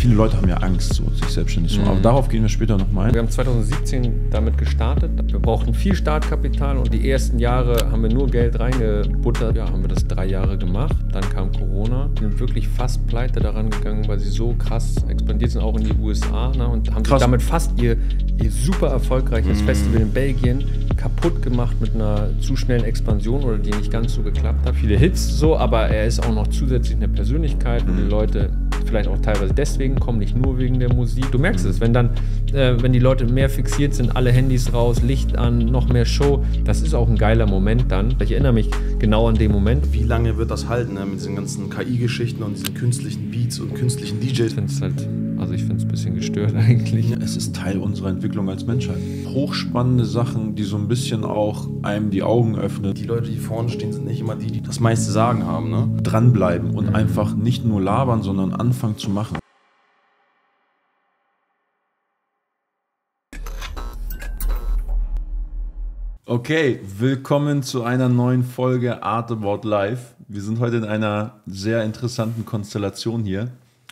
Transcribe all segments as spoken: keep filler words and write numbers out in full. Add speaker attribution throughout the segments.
Speaker 1: Viele Leute haben ja Angst, so, sich selbstständig zu machen. Mhm. Aber darauf gehen wir später nochmal ein.
Speaker 2: Wir haben zwanzig siebzehn damit gestartet. Wir brauchten viel Startkapital und die ersten Jahre haben wir nur Geld reingebuttert. Ja, haben wir das drei Jahre gemacht. Dann kam Corona. Wir sind wirklich fast pleite daran gegangen, weil sie so krass expandiert sind, auch in die U S A. Ne, und haben sich damit fast ihr, ihr super erfolgreiches mhm. Festival in Belgien kaputt gemacht mit einer zu schnellen Expansion oder die nicht ganz so geklappt hat. Viele Hits so, aber er ist auch noch zusätzlich eine Persönlichkeit, wo die Leute vielleicht auch teilweise deswegen kommen, nicht nur wegen der Musik. Du merkst es, wenn dann, äh, wenn die Leute mehr fixiert sind, alle Handys raus, Licht an, noch mehr Show, das ist auch ein geiler Moment dann. Ich erinnere mich genau an den Moment.
Speaker 1: Wie lange wird das halten, ne? Mit diesen ganzen K I-Geschichten und diesen künstlichen Beats und künstlichen D Js?
Speaker 2: Ich finde es halt, also ich finde es ein bisschen gestört eigentlich.
Speaker 1: Es ist Teil unserer Entwicklung als Menschheit. Hochspannende Sachen, die so ein bisschen auch einem die Augen öffnen. Die Leute, die vorne stehen, sind nicht immer die, die das meiste Sagen haben, ne? Dranbleiben und mhm. einfach nicht nur labern, sondern anfangen zu machen. Okay, willkommen zu einer neuen Folge Art About Life. Wir sind heute in einer sehr interessanten Konstellation hier.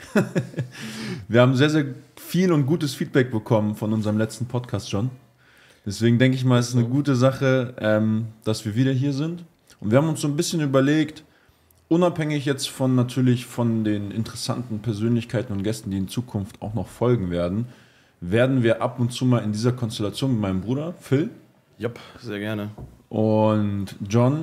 Speaker 1: Wir haben sehr, sehr viel und gutes Feedback bekommen von unserem letzten Podcast schon. Deswegen denke ich mal, es ist eine gute Sache, ähm, dass wir wieder hier sind. Und wir haben uns so ein bisschen überlegt, unabhängig jetzt von natürlich von den interessanten Persönlichkeiten und Gästen, die in Zukunft auch noch folgen werden, werden wir ab und zu mal in dieser Konstellation mit meinem Bruder Phil.
Speaker 3: Ja, sehr gerne.
Speaker 1: Und John,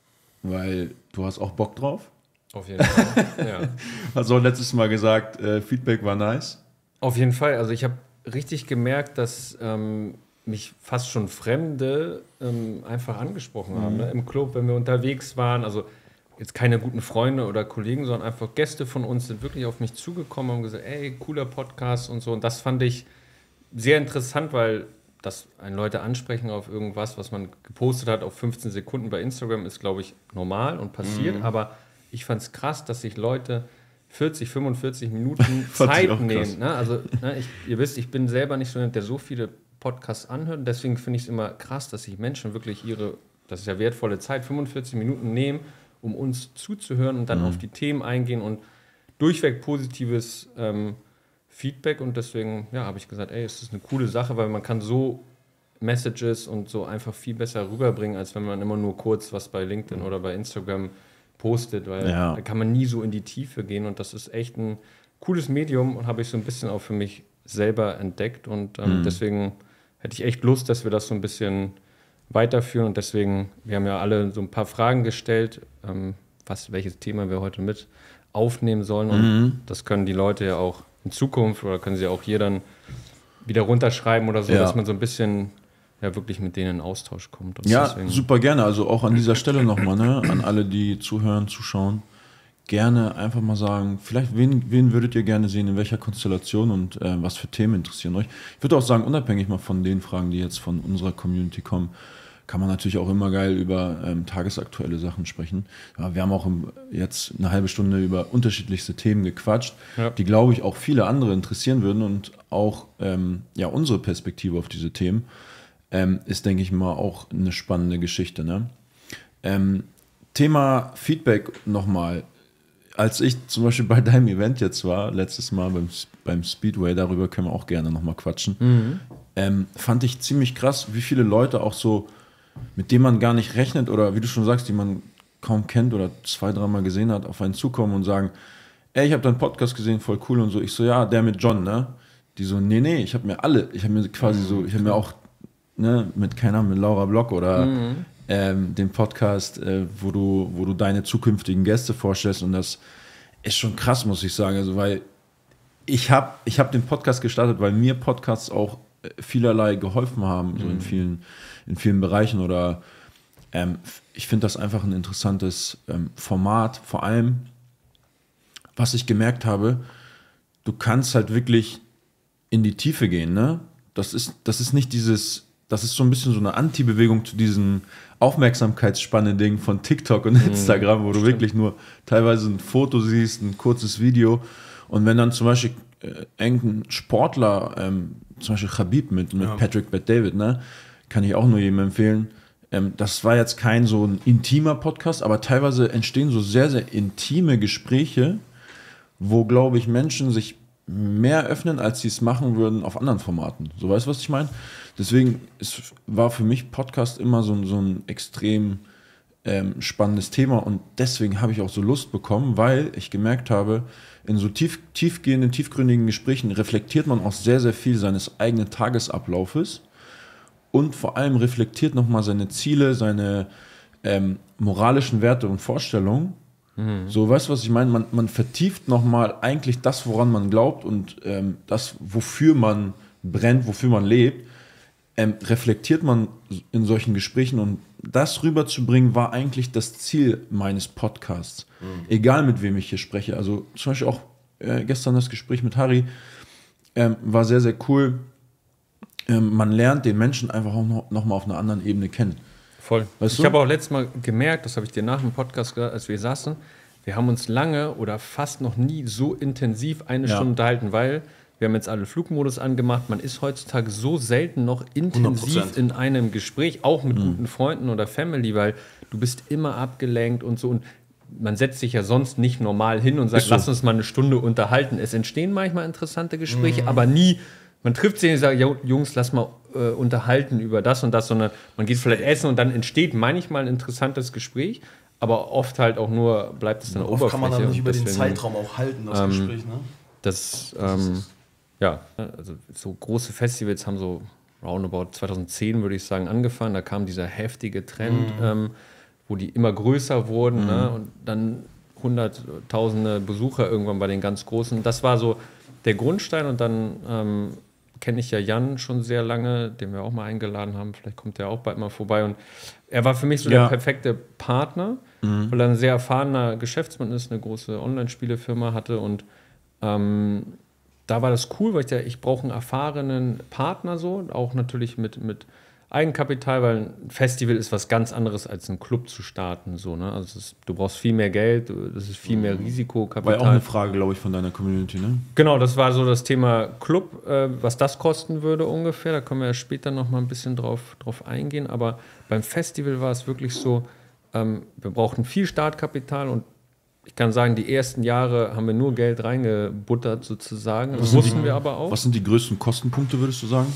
Speaker 1: weil du hast auch Bock drauf.
Speaker 2: Auf jeden Fall, ja.
Speaker 1: Hast auch letztes Mal gesagt, äh, Feedback war nice.
Speaker 2: Auf jeden Fall, also ich habe richtig gemerkt, dass ähm, mich fast schon Fremde ähm, einfach angesprochen haben, mhm. ne? Im Club, wenn wir unterwegs waren, also jetzt keine guten Freunde oder Kollegen, sondern einfach Gäste von uns sind wirklich auf mich zugekommen und haben gesagt, ey, cooler Podcast und so. Und das fand ich sehr interessant, weil dass einen Leute ansprechen auf irgendwas, was man gepostet hat, auf fünfzehn Sekunden bei Instagram, ist, glaube ich, normal und passiert. Mhm. Aber ich fand es krass, dass sich Leute vierzig, fünfundvierzig Minuten Zeit nehmen. Ne? Also, ne, ich, ihr wisst, ich bin selber nicht so jemand, der so viele Podcasts anhört. Deswegen finde ich es immer krass, dass sich Menschen wirklich ihre, das ist ja wertvolle Zeit, fünfundvierzig Minuten nehmen, um uns zuzuhören und dann mhm. auf die Themen eingehen und durchweg positives ähm, Feedback. Und deswegen ja, habe ich gesagt, ey, es ist eine coole Sache, weil man kann so Messages und so einfach viel besser rüberbringen, als wenn man immer nur kurz was bei LinkedIn oder bei Instagram postet, weil ja. da kann man nie so in die Tiefe gehen und das ist echt ein cooles Medium und habe ich so ein bisschen auch für mich selber entdeckt und ähm, mhm. deswegen hätte ich echt Lust, dass wir das so ein bisschen weiterführen und deswegen, wir haben ja alle so ein paar Fragen gestellt, ähm, was, welches Thema wir heute mit aufnehmen sollen und mhm. das können die Leute ja auch in Zukunft oder können sie auch hier dann wieder runterschreiben oder so, ja. dass man so ein bisschen ja wirklich mit denen in Austausch kommt. Und
Speaker 1: ja, deswegen super gerne. Also auch an dieser Stelle nochmal, ne, an alle, die zuhören, zuschauen, gerne einfach mal sagen, vielleicht wen, wen würdet ihr gerne sehen, in welcher Konstellation und äh, was für Themen interessieren euch. Ich würde auch sagen, unabhängig mal von den Fragen, die jetzt von unserer Community kommen, kann man natürlich auch immer geil über ähm, tagesaktuelle Sachen sprechen. Ja, wir haben auch im, jetzt eine halbe Stunde über unterschiedlichste Themen gequatscht, ja. die, glaube ich, auch viele andere interessieren würden und auch ähm, ja, unsere Perspektive auf diese Themen ähm, ist, denke ich mal, auch eine spannende Geschichte. Ne? Ähm, Thema Feedback nochmal. Als ich zum Beispiel bei deinem Event jetzt war, letztes Mal beim, beim Speedway, darüber können wir auch gerne nochmal quatschen, mhm. ähm, fand ich ziemlich krass, wie viele Leute auch so, mit denen man gar nicht rechnet oder wie du schon sagst, die man kaum kennt oder zwei, dreimal gesehen hat, auf einen zukommen und sagen, ey, ich habe deinen Podcast gesehen, voll cool und so. Ich so, ja, der mit John, ne? Die so, nee, nee, ich habe mir alle, ich habe mir quasi so, ich habe mir auch, ne, mit, keine Ahnung, mit Laura Block oder mhm. ähm, den Podcast, äh, wo du, wo du deine zukünftigen Gäste vorstellst und das ist schon krass, muss ich sagen, also weil ich habe ich hab den Podcast gestartet, weil mir Podcasts auch vielerlei geholfen haben, so mhm. in vielen in vielen Bereichen oder ähm, ich finde das einfach ein interessantes ähm, Format, vor allem, was ich gemerkt habe, du kannst halt wirklich in die Tiefe gehen, ne? Das ist, das ist nicht dieses, das ist so ein bisschen so eine Anti-Bewegung zu diesem Aufmerksamkeitsspanne-Ding von TikTok und Instagram, wo du Stimmt. wirklich nur teilweise ein Foto siehst, ein kurzes Video und wenn dann zum Beispiel äh, irgendein Sportler, ähm, zum Beispiel Khabib mit, mit ja. Patrick Bet-David, ne? Kann ich auch nur jedem empfehlen. Ähm, das war jetzt kein so ein intimer Podcast, aber teilweise entstehen so sehr, sehr intime Gespräche, wo, glaube ich, Menschen sich mehr öffnen, als sie es machen würden auf anderen Formaten. So, weißt du, was ich meine? Deswegen ist, war für mich Podcast immer so, so ein extrem ähm, spannendes Thema und deswegen habe ich auch so Lust bekommen, weil ich gemerkt habe, in so tief, tiefgehenden, tiefgründigen Gesprächen reflektiert man auch sehr, sehr viel seines eigenen Tagesablaufes und vor allem reflektiert nochmal seine Ziele, seine ähm, moralischen Werte und Vorstellungen. Mhm. So, weißt du, was ich meine? Man, man vertieft nochmal eigentlich das, woran man glaubt und ähm, das, wofür man brennt, wofür man lebt, ähm, reflektiert man in solchen Gesprächen und das rüberzubringen war eigentlich das Ziel meines Podcasts. Mhm. Egal mit wem ich hier spreche. Also zum Beispiel auch äh, gestern das Gespräch mit Harry ähm, war sehr, sehr cool. Ähm, man lernt den Menschen einfach auch noch, noch mal auf einer anderen Ebene kennen.
Speaker 2: Voll. Weißt du? Ich habe auch letztes Mal gemerkt, das habe ich dir nach dem Podcast gesagt, als wir saßen, wir haben uns lange oder fast noch nie so intensiv eine ja. Stunde unterhalten, weil wir haben jetzt alle Flugmodus angemacht. Man ist heutzutage so selten noch intensiv hundert Prozent in einem Gespräch, auch mit mhm. guten Freunden oder Family, weil du bist immer abgelenkt und so. Und man setzt sich ja sonst nicht normal hin und sagt, so. Lass uns mal eine Stunde unterhalten. Es entstehen manchmal interessante Gespräche, mhm. aber nie, man trifft sich und sagt, Jungs, lass mal äh, unterhalten über das und das, sondern man geht vielleicht essen und dann entsteht manchmal ein interessantes Gespräch. Aber oft halt auch nur, bleibt es dann
Speaker 3: oft Oberfläche. Kann man dann nicht über den Zeitraum auch halten, das ähm, Gespräch, ne?
Speaker 2: Das, ähm, ja, also so große Festivals haben so roundabout zweitausendzehn, würde ich sagen, angefangen. Da kam dieser heftige Trend, mhm. ähm, wo die immer größer wurden, mhm. ne? Und dann hunderttausende Besucher irgendwann bei den ganz Großen. Das war so der Grundstein und dann ähm, kenne ich ja Jan schon sehr lange, den wir auch mal eingeladen haben. Vielleicht kommt er auch bald mal vorbei. Und er war für mich so ja. der perfekte Partner, mhm. weil er ein sehr erfahrener Geschäftsmann ist, eine große Online-Spielefirma hatte und ähm, da war das cool, weil ich, ja, ich brauche einen erfahrenen Partner so, auch natürlich mit, mit Eigenkapital, weil ein Festival ist was ganz anderes als einen Club zu starten. So, ne? Also ist, du brauchst viel mehr Geld, das ist viel mehr Risikokapital.
Speaker 1: War ja auch eine Frage, glaube ich, von deiner Community, ne?
Speaker 2: Genau, das war so das Thema Club, äh, was das kosten würde ungefähr. Da können wir ja später noch mal ein bisschen drauf, drauf eingehen. Aber beim Festival war es wirklich so, ähm, wir brauchten viel Startkapital und ich kann sagen, die ersten Jahre haben wir nur Geld reingebuttert sozusagen. Das wussten die, wir aber auch.
Speaker 1: Was sind die größten Kostenpunkte, würdest du sagen?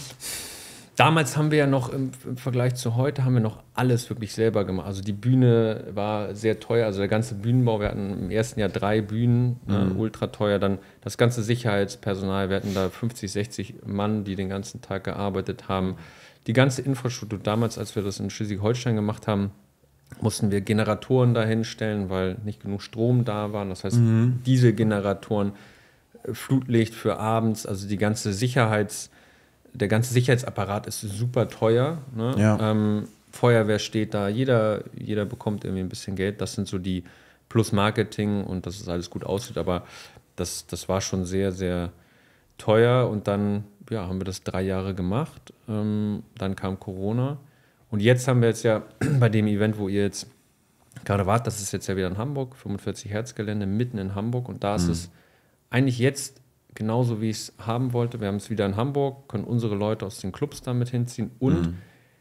Speaker 2: Damals haben wir ja noch im, im Vergleich zu heute haben wir noch alles wirklich selber gemacht. Also die Bühne war sehr teuer, also der ganze Bühnenbau. Wir hatten im ersten Jahr drei Bühnen, mhm. äh, ultra teuer. Dann das ganze Sicherheitspersonal. Wir hatten da fünfzig, sechzig Mann, die den ganzen Tag gearbeitet haben. Die ganze Infrastruktur damals, als wir das in Schleswig-Holstein gemacht haben, mussten wir Generatoren dahinstellen, weil nicht genug Strom da war. Das heißt, mhm. Dieselgeneratoren, Flutlicht für abends, also die ganze Sicherheits, der ganze Sicherheitsapparat ist super teuer. Ne?
Speaker 1: Ja.
Speaker 2: Ähm, Feuerwehr steht da, jeder, jeder bekommt irgendwie ein bisschen Geld. Das sind so die plus Marketing und dass es alles gut aussieht. Aber das, das war schon sehr, sehr teuer. Und dann ja, haben wir das drei Jahre gemacht. Ähm, dann kam Corona. Und jetzt haben wir jetzt ja bei dem Event, wo ihr jetzt gerade wart, das ist jetzt ja wieder in Hamburg, fünfundvierzig Hertz Gelände, mitten in Hamburg. Und da ist mhm. es eigentlich jetzt genauso, wie ich es haben wollte. Wir haben es wieder in Hamburg, können unsere Leute aus den Clubs damit hinziehen. Und mhm.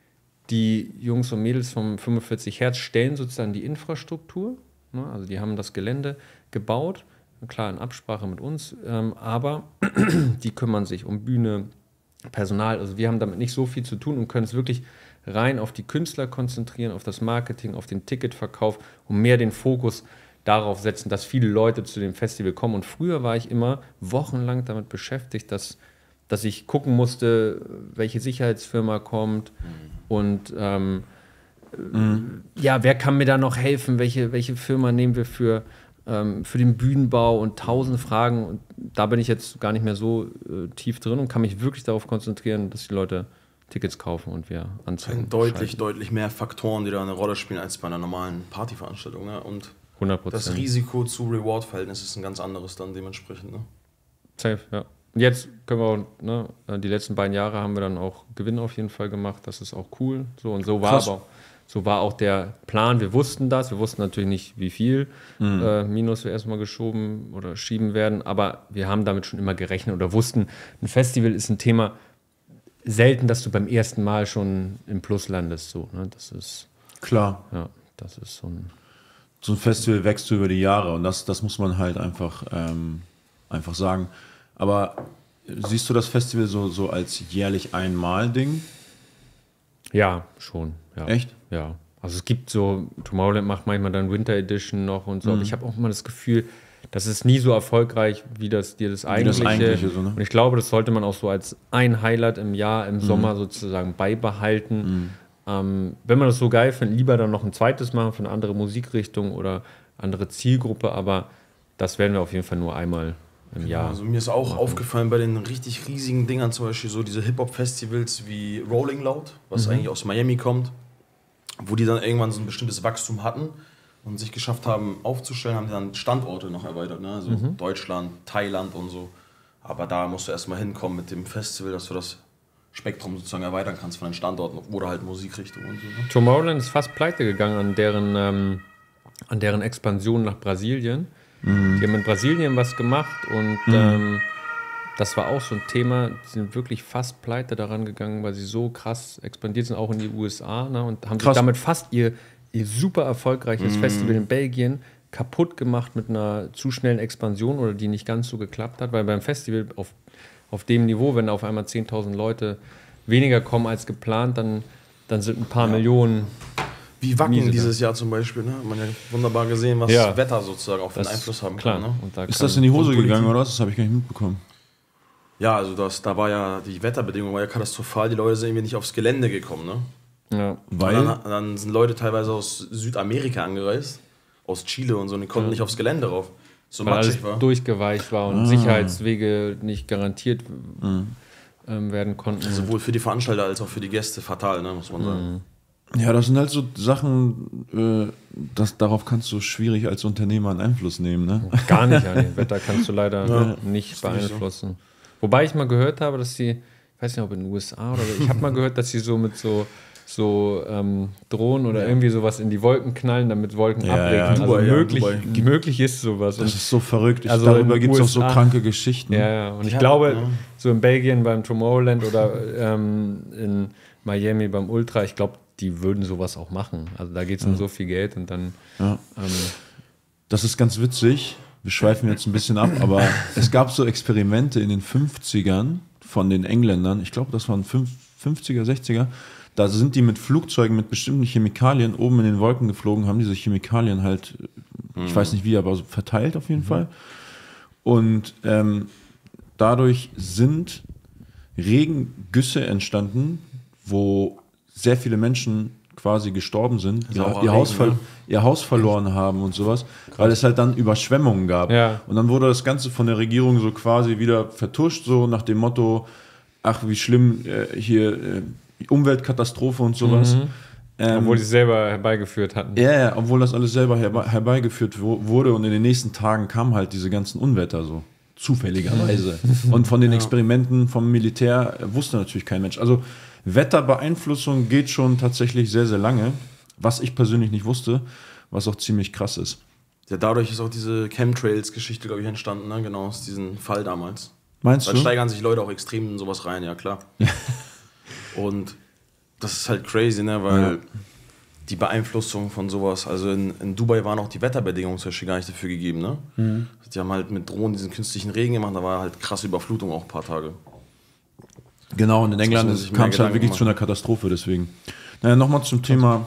Speaker 2: die Jungs und Mädels vom fünfundvierzig Hertz stellen sozusagen die Infrastruktur. Ne? Also die haben das Gelände gebaut, klar in Absprache mit uns, ähm, aber die kümmern sich um Bühne, Personal. Also wir haben damit nicht so viel zu tun und können es wirklich rein auf die Künstler konzentrieren, auf das Marketing, auf den Ticketverkauf und mehr den Fokus darauf setzen, dass viele Leute zu dem Festival kommen. Und früher war ich immer wochenlang damit beschäftigt, dass, dass ich gucken musste, welche Sicherheitsfirma kommt mhm. und ähm, mhm. ja, wer kann mir da noch helfen, welche, welche Firma nehmen wir für, ähm, für den Bühnenbau und tausend Fragen. Und da bin ich jetzt gar nicht mehr so äh, tief drin und kann mich wirklich darauf konzentrieren, dass die Leute Tickets kaufen und wir anzeigen.
Speaker 3: Deutlich, schalten. deutlich mehr Faktoren, die da eine Rolle spielen, als bei einer normalen Partyveranstaltung. Ne? Und
Speaker 2: hundert Prozent.
Speaker 3: Das Risiko zu Reward-Verhältnis ist ein ganz anderes dann dementsprechend. Ne?
Speaker 2: Safe, ja. Und jetzt können wir auch, ne, die letzten beiden Jahre haben wir dann auch Gewinn auf jeden Fall gemacht. Das ist auch cool. So und so war aber so war auch der Plan. Wir wussten das. Wir wussten natürlich nicht, wie viel mhm. äh, Minus wir erstmal geschoben oder schieben werden. Aber wir haben damit schon immer gerechnet oder wussten, ein Festival ist ein Thema, selten, dass du beim ersten Mal schon im Plus landest. So, ne? Das ist
Speaker 1: klar.
Speaker 2: Ja, das ist so ein
Speaker 1: So ein Festival wächst über die Jahre und das, das muss man halt einfach, ähm, einfach sagen. Aber siehst du das Festival so, so als jährlich Einmal-Ding?
Speaker 2: Ja, schon. Ja.
Speaker 1: Echt?
Speaker 2: Ja. Also es gibt so, Tomorrowland macht manchmal dann Winter Edition noch und so,
Speaker 1: Mhm.
Speaker 2: aber ich habe auch immer das Gefühl, das ist nie so erfolgreich, wie das dir das eigentliche.
Speaker 1: das eigentliche so, ne?
Speaker 2: Und ich glaube, das sollte man auch so als ein Highlight im Jahr, im Sommer sozusagen beibehalten. Ähm, wenn man das so geil findet, lieber dann noch ein zweites machen für eine andere Musikrichtung oder andere Zielgruppe, aber das werden wir auf jeden Fall nur einmal im Jahr.
Speaker 3: Also mir ist auch aufgefallen bei den richtig riesigen Dingern, zum Beispiel so diese Hip-Hop-Festivals wie Rolling Loud, was eigentlich aus Miami kommt, wo die dann irgendwann so ein bestimmtes Wachstum hatten und sich geschafft haben aufzustellen, haben die dann Standorte noch erweitert, ne? Also Deutschland, Thailand und so. Aber da musst du erstmal hinkommen mit dem Festival, dass du das Spektrum sozusagen erweitern kannst von den Standorten oder halt Musikrichtungen und so. Ne?
Speaker 2: Tomorrowland ist fast pleite gegangen an deren, ähm, an deren Expansion nach Brasilien.
Speaker 1: Mhm.
Speaker 2: Die haben in Brasilien was gemacht und ähm, das war auch so ein Thema. Die sind wirklich fast pleite daran gegangen, weil sie so krass expandiert sind, auch in die U S A, ne, und haben
Speaker 1: Krass.
Speaker 2: sich damit fast ihr, ihr super erfolgreiches Festival in Belgien kaputt gemacht mit einer zu schnellen Expansion oder die nicht ganz so geklappt hat, weil beim Festival auf, auf dem Niveau, wenn auf einmal zehntausend Leute weniger kommen als geplant, dann, dann sind ein paar Millionen.
Speaker 3: Wie Wacken
Speaker 2: Miese
Speaker 3: dieses Jahr zum Beispiel, ne? Hat man ja wunderbar gesehen, was
Speaker 2: Ja.
Speaker 3: das Wetter sozusagen auf den
Speaker 2: Das
Speaker 3: Einfluss haben
Speaker 2: klar.
Speaker 3: kann. Ne?
Speaker 2: Und da
Speaker 1: Ist
Speaker 2: kann-
Speaker 1: das in die Hose
Speaker 3: und Politik.
Speaker 1: gegangen oder was? Das habe ich gar nicht mitbekommen.
Speaker 3: Ja, also das, da war ja, die Wetterbedingungen war ja katastrophal, die Leute sind irgendwie nicht aufs Gelände gekommen, ne?
Speaker 2: ja.
Speaker 1: Weil,
Speaker 3: Und dann, dann sind Leute teilweise aus Südamerika angereist, aus Chile und so, und die konnten nicht aufs Gelände rauf. So
Speaker 2: Weil alles
Speaker 3: matschig war.
Speaker 2: durchgeweicht war und Sicherheitswege nicht garantiert ähm, werden konnten.
Speaker 3: Sowohl für die Veranstalter als auch für die Gäste fatal, ne, muss man sagen.
Speaker 1: ja, das sind halt so Sachen, äh, das, darauf kannst du schwierig als Unternehmer einen Einfluss nehmen, ne?
Speaker 2: Gar nicht an dem Wetter kannst du leider
Speaker 3: Ja,
Speaker 2: nicht
Speaker 3: ist nicht so.
Speaker 2: beeinflussen. Wobei ich mal gehört habe, dass sie, ich weiß nicht, ob in den U S A oder ich habe mal gehört, dass sie so mit so, so ähm, Drohnen oder irgendwie sowas in die Wolken knallen, damit Wolken
Speaker 1: Ja,
Speaker 2: abregnen.
Speaker 1: ja,
Speaker 2: also
Speaker 3: Dubai, ja,
Speaker 2: möglich,
Speaker 3: Dubai.
Speaker 2: möglich ist sowas.
Speaker 1: Das
Speaker 2: Und,
Speaker 1: ist so verrückt. Ich,
Speaker 2: Also
Speaker 1: darüber
Speaker 2: in
Speaker 1: gibt es auch
Speaker 2: U S A
Speaker 1: so kranke Geschichten.
Speaker 2: ja, ja, und ich
Speaker 3: Ja,
Speaker 2: glaube,
Speaker 3: ja.
Speaker 2: so in Belgien beim Tomorrowland oder ähm, in Miami beim Ultra, ich glaube, die würden sowas auch machen. Also da geht es um so viel Geld und dann
Speaker 1: Ja.
Speaker 2: ähm,
Speaker 1: Das ist ganz witzig. Wir schweifen jetzt ein bisschen ab, aber es gab so Experimente in den fünfzigern von den Engländern. Ich glaube, das waren fünf- fünfziger, sechziger. Da sind die mit Flugzeugen mit bestimmten Chemikalien oben in den Wolken geflogen, haben diese Chemikalien halt, ich weiß nicht wie, aber so verteilt auf jeden Fall. Und ähm, dadurch sind Regengüsse entstanden, wo sehr viele Menschen quasi gestorben sind, ihr,
Speaker 3: Saurer
Speaker 1: ihr, Haus
Speaker 3: Regen,
Speaker 1: ver
Speaker 3: ne?
Speaker 1: ihr Haus verloren haben und sowas, weil es halt dann Überschwemmungen gab.
Speaker 2: Ja.
Speaker 1: Und dann wurde das Ganze von der Regierung so quasi wieder vertuscht, so nach dem Motto, ach wie schlimm, äh, hier äh, Umweltkatastrophe und sowas. Ähm,
Speaker 2: obwohl die es selber herbeigeführt hatten.
Speaker 1: ja, ja, obwohl das alles selber herbe herbeigeführt wo- wurde und in den nächsten Tagen kamen halt diese ganzen Unwetter so. Zufälligerweise. Und von den Experimenten vom Militär äh, wusste natürlich kein Mensch. Also Wetterbeeinflussung geht schon tatsächlich sehr, sehr lange, was ich persönlich nicht wusste, was auch ziemlich krass ist.
Speaker 3: Ja, dadurch ist auch diese Chemtrails-Geschichte, glaube ich, entstanden, ne? Genau, aus diesem Fall damals.
Speaker 1: Meinst
Speaker 3: Dann
Speaker 1: du?
Speaker 3: steigern sich Leute auch extrem in sowas rein, ja klar. Und das ist halt crazy, ne? Weil
Speaker 1: Ja.
Speaker 3: die Beeinflussung von sowas, also in, in Dubai waren auch die Wetterbedingungen zum Beispiel gar nicht dafür gegeben, ne?
Speaker 1: Mhm.
Speaker 3: Die haben halt mit Drohnen diesen künstlichen Regen gemacht, da war halt krasse Überflutung auch ein paar Tage.
Speaker 1: Genau, und in England
Speaker 3: muss man sich mehr
Speaker 1: kam es halt
Speaker 3: Gedanken
Speaker 1: wirklich
Speaker 3: machen.
Speaker 1: zu einer Katastrophe, deswegen. Naja, nochmal zum Thema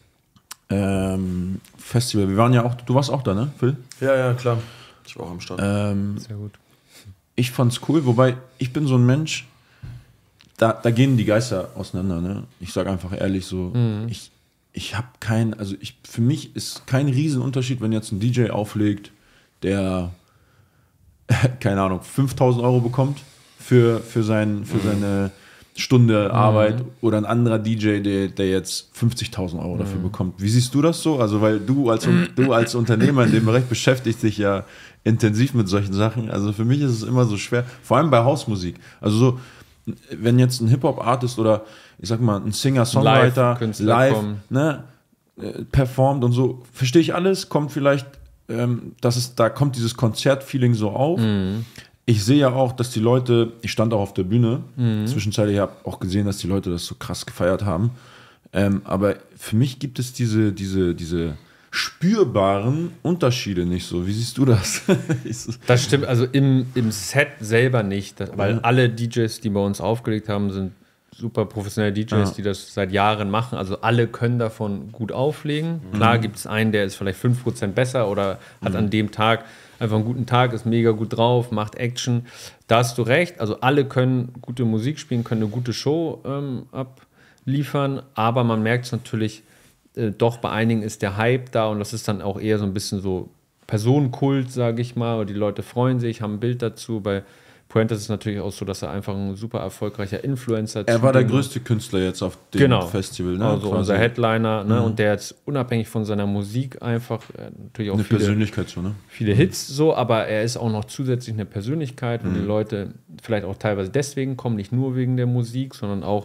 Speaker 1: ähm, Festival. Wir waren ja auch, du warst auch da, ne, Phil?
Speaker 3: Ja, ja, klar. Ich war auch am Start.
Speaker 1: Ähm,
Speaker 2: Sehr gut.
Speaker 1: ich fand's cool, wobei ich bin so ein Mensch, da, da gehen die Geister auseinander, ne? Ich sag einfach ehrlich so, ich, ich habe kein, also ich, für mich ist kein Riesenunterschied, wenn jetzt ein D J auflegt, der, keine Ahnung, fünftausend Euro bekommt für, für, sein, für seine Stunde Arbeit oder ein anderer D J, der, der jetzt fünfzigtausend Euro dafür bekommt. Wie siehst du das so? Also, weil du als, du als Unternehmer in dem Bereich beschäftigst dich ja intensiv mit solchen Sachen. Also für mich ist es immer so schwer, vor allem bei Hausmusik. Also so, wenn jetzt ein Hip-Hop-Artist oder ich sag mal ein Singer-Songwriter
Speaker 2: Live-Künstler
Speaker 1: live,
Speaker 2: kommen.
Speaker 1: ne, äh, performt und so, verstehe ich alles, kommt vielleicht, ähm, das ist, da kommt dieses Konzert-Feeling so auf. Ich sehe ja auch, dass die Leute, ich stand auch auf der Bühne, zwischenzeitlich habe ich auch gesehen, dass die Leute das so krass gefeiert haben. Ähm, aber für mich gibt es diese, diese, diese spürbaren Unterschiede nicht so. Wie siehst du das?
Speaker 2: Das stimmt, also im, im Set selber nicht, das, weil ja. alle D Js, die bei uns aufgelegt haben, sind super professionelle D Js, ja. die das seit Jahren machen. Also alle können davon gut auflegen. Mhm. Klar gibt es einen, der ist vielleicht fünf Prozent besser oder hat mhm. an dem Tag einfach einen guten Tag, ist mega gut drauf, macht Action. Da hast du recht. Also alle können gute Musik spielen, können eine gute Show ähm, abliefern. Aber man merkt es natürlich, äh, doch bei einigen ist der Hype da und das ist dann auch eher so ein bisschen so Personenkult, sage ich mal. Und die Leute freuen sich, haben ein Bild dazu. Bei Puentes ist es natürlich auch so, dass er einfach ein super erfolgreicher Influencer ist.
Speaker 1: Er war der größte Künstler jetzt auf dem
Speaker 2: genau.
Speaker 1: Festival. Ne?
Speaker 2: Also quasi. Unser Headliner. Ne? Mhm. Und der jetzt unabhängig von seiner Musik einfach äh, natürlich auch
Speaker 1: eine
Speaker 2: viele,
Speaker 1: Persönlichkeit so, ne?
Speaker 2: viele Hits so, aber er ist auch noch zusätzlich eine Persönlichkeit, und mhm. die Leute vielleicht auch teilweise deswegen kommen, nicht nur wegen der Musik, sondern auch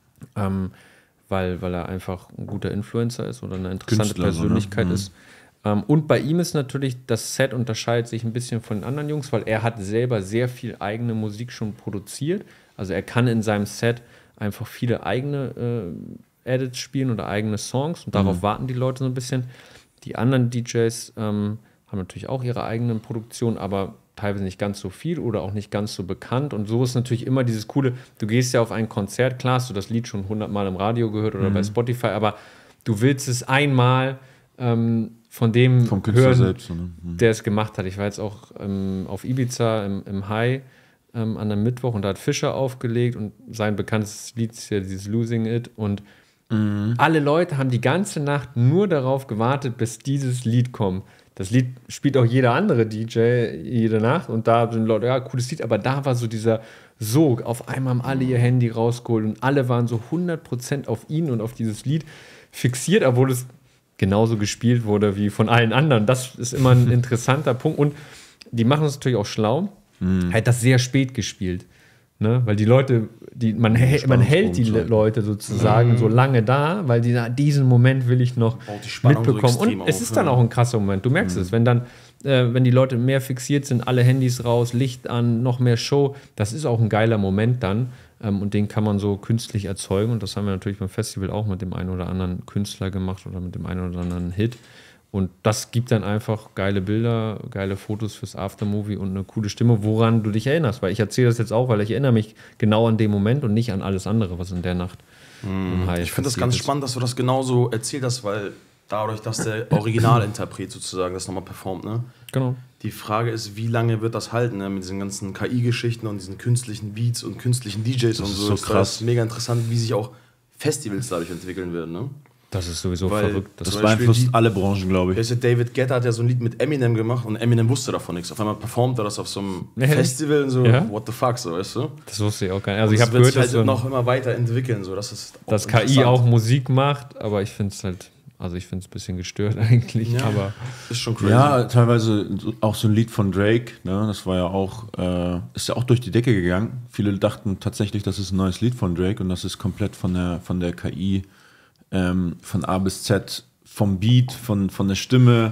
Speaker 2: ähm, weil, weil er einfach ein guter Influencer ist oder eine interessante Künstler, Persönlichkeit so, ne? ist. Um, und bei ihm ist natürlich, das Set unterscheidet sich ein bisschen von den anderen Jungs, weil er hat selber sehr viel eigene Musik schon produziert. Also er kann in seinem Set einfach viele eigene äh, Edits spielen oder eigene Songs und darauf mhm. warten die Leute so ein bisschen. Die anderen D Js ähm, haben natürlich auch ihre eigenen Produktionen, aber teilweise nicht ganz so viel oder auch nicht ganz so bekannt. Und so ist natürlich immer dieses Coole, du gehst ja auf ein Konzert, klar hast du das Lied schon hundertmal im Radio gehört oder mhm. bei Spotify, aber du willst es einmal ähm, von dem
Speaker 1: Vom Künstler
Speaker 2: hören,
Speaker 1: selbst, ne? mhm.
Speaker 2: der es gemacht hat. Ich war jetzt auch ähm, auf Ibiza im, im High ähm, an einem Mittwoch und da hat Fischer aufgelegt und sein bekanntes Lied ist ja dieses Losing It und mhm. alle Leute haben die ganze Nacht nur darauf gewartet, bis dieses Lied kommt. Das Lied spielt auch jeder andere D J jede Nacht und da sind Leute, ja, cooles Lied, aber da war so dieser Sog. Auf einmal haben alle ihr Handy rausgeholt und alle waren so hundert Prozent auf ihn und auf dieses Lied fixiert, obwohl es genauso gespielt wurde wie von allen anderen. Das ist immer ein interessanter Punkt. Und die machen es natürlich auch schlau. Mhm. Er hat das sehr spät gespielt. Ne? Weil die Leute, die, man, man hält die Leute sozusagen mhm. so lange da, weil die, diesen Moment will ich noch mitbekommen.
Speaker 3: So
Speaker 2: und es
Speaker 3: auf,
Speaker 2: ist dann auch ein krasser Moment. Du merkst mhm. es, wenn dann, äh, wenn die Leute mehr fixiert sind, alle Handys raus, Licht an, noch mehr Show, das ist auch ein geiler Moment dann. Ähm, und den kann man so künstlich erzeugen. Und das haben wir natürlich beim Festival auch mit dem einen oder anderen Künstler gemacht oder mit dem einen oder anderen Hit. Und das gibt dann einfach geile Bilder, geile Fotos fürs Aftermovie und eine coole Stimme, woran du dich erinnerst. Weil ich erzähle das jetzt auch, weil ich erinnere mich genau an den Moment und nicht an alles andere, was in der Nacht
Speaker 3: mm. im High Ich finde das ganz ist. spannend, dass du das genauso erzählt hast, weil dadurch, dass der Originalinterpret sozusagen das nochmal performt, ne?
Speaker 2: Genau.
Speaker 3: Die Frage ist, wie lange wird das halten, ne? Mit diesen ganzen K I-Geschichten und diesen künstlichen Beats und künstlichen D Js
Speaker 1: das
Speaker 3: und
Speaker 1: ist
Speaker 3: so.
Speaker 1: so
Speaker 3: ist
Speaker 1: krass.
Speaker 3: das mega interessant, wie sich auch Festivals dadurch entwickeln werden, ne?
Speaker 2: Das ist sowieso
Speaker 3: Weil
Speaker 2: verrückt.
Speaker 1: Das, das beeinflusst die, alle Branchen, glaube ich.
Speaker 3: David Guetta hat ja so ein Lied mit Eminem gemacht und Eminem wusste davon nichts. Auf einmal performt er das auf so einem ja. Festival und so, ja? What the fuck, so, weißt du?
Speaker 2: Das wusste ich auch gar nicht. Also ich
Speaker 3: habe
Speaker 2: gehört,
Speaker 3: sich halt
Speaker 2: dass so
Speaker 3: noch immer weiterentwickeln, so, das ist
Speaker 2: dass K I auch Musik macht, aber ich finde es halt, also ich finde es ein bisschen gestört eigentlich,
Speaker 3: ja,
Speaker 2: aber
Speaker 3: ist schon crazy.
Speaker 1: Ja, teilweise auch so ein Lied von Drake, ne, das war ja auch, äh, ist ja auch durch die Decke gegangen. Viele dachten tatsächlich, das ist ein neues Lied von Drake und das ist komplett von der, von der K I ähm, von A bis Z, vom Beat, von, von der Stimme,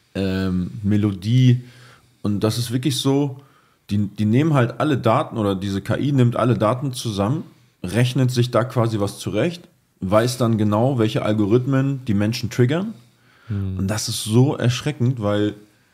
Speaker 1: ähm, Melodie und das ist wirklich so, die, die nehmen halt alle Daten oder diese K I nimmt alle Daten zusammen, rechnet sich da quasi was zurecht, weiß dann genau, welche Algorithmen die Menschen triggern. Hm. Und das ist so erschreckend, weil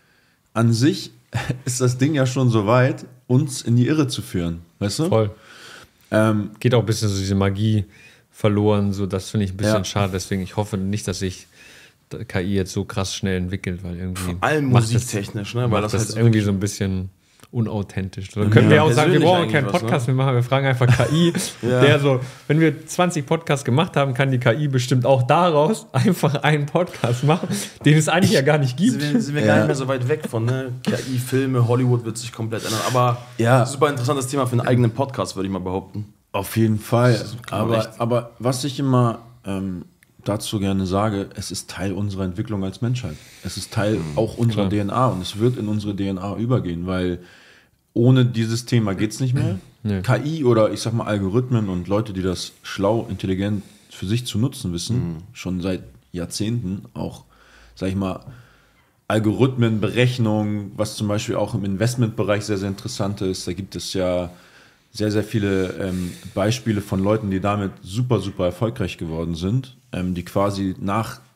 Speaker 1: an sich ist das Ding ja schon so weit, uns in die Irre zu führen. Weißt du?
Speaker 2: Voll.
Speaker 1: Ähm,
Speaker 2: Geht auch ein bisschen so diese Magie verloren. So, das finde ich ein bisschen
Speaker 1: Ja.
Speaker 2: schade. Deswegen, ich hoffe nicht, dass sich K I jetzt so krass schnell entwickelt, weil irgendwie.
Speaker 3: Vor allem
Speaker 2: macht
Speaker 3: musiktechnisch, ne?
Speaker 2: Das,
Speaker 3: Weil
Speaker 2: macht
Speaker 3: das
Speaker 2: das
Speaker 3: halt
Speaker 2: irgendwie
Speaker 3: wirklich-
Speaker 2: so ein bisschen unauthentisch. Dann können wir
Speaker 3: Ja,
Speaker 2: auch sagen, wir
Speaker 3: persönlich
Speaker 2: brauchen
Speaker 3: eigentlich
Speaker 2: keinen
Speaker 3: was,
Speaker 2: Podcast
Speaker 3: ne?
Speaker 2: mehr machen, wir fragen einfach K I,
Speaker 3: Ja.
Speaker 2: der so, wenn wir zwanzig Podcasts gemacht haben, kann die K I bestimmt auch daraus einfach einen Podcast machen, den es eigentlich ja gar nicht gibt.
Speaker 3: Sind wir, sind wir
Speaker 1: Ja.
Speaker 3: gar nicht mehr so weit weg von, ne? K I-Filme, Hollywood wird sich komplett ändern. Aber
Speaker 1: Ja.
Speaker 3: super interessantes Thema für einen eigenen Podcast, würde ich mal behaupten.
Speaker 1: Auf jeden Fall.
Speaker 3: kann man echt-
Speaker 1: Aber, aber was ich immer ähm, dazu gerne sage, es ist Teil unserer Entwicklung als Menschheit. Es ist Teil auch unserer
Speaker 2: Klar.
Speaker 1: D N A und es wird in unsere D N A übergehen, weil ohne dieses Thema geht es nicht mehr.
Speaker 2: Nee.
Speaker 1: K I oder ich sag mal Algorithmen und Leute, die das schlau, intelligent für sich zu nutzen wissen, schon seit Jahrzehnten auch, sag ich mal, Algorithmen, Berechnung, was zum Beispiel auch im Investmentbereich sehr, sehr interessant ist. Da gibt es ja sehr, sehr viele ähm, Beispiele von Leuten, die damit super, super erfolgreich geworden sind, ähm, die quasi nach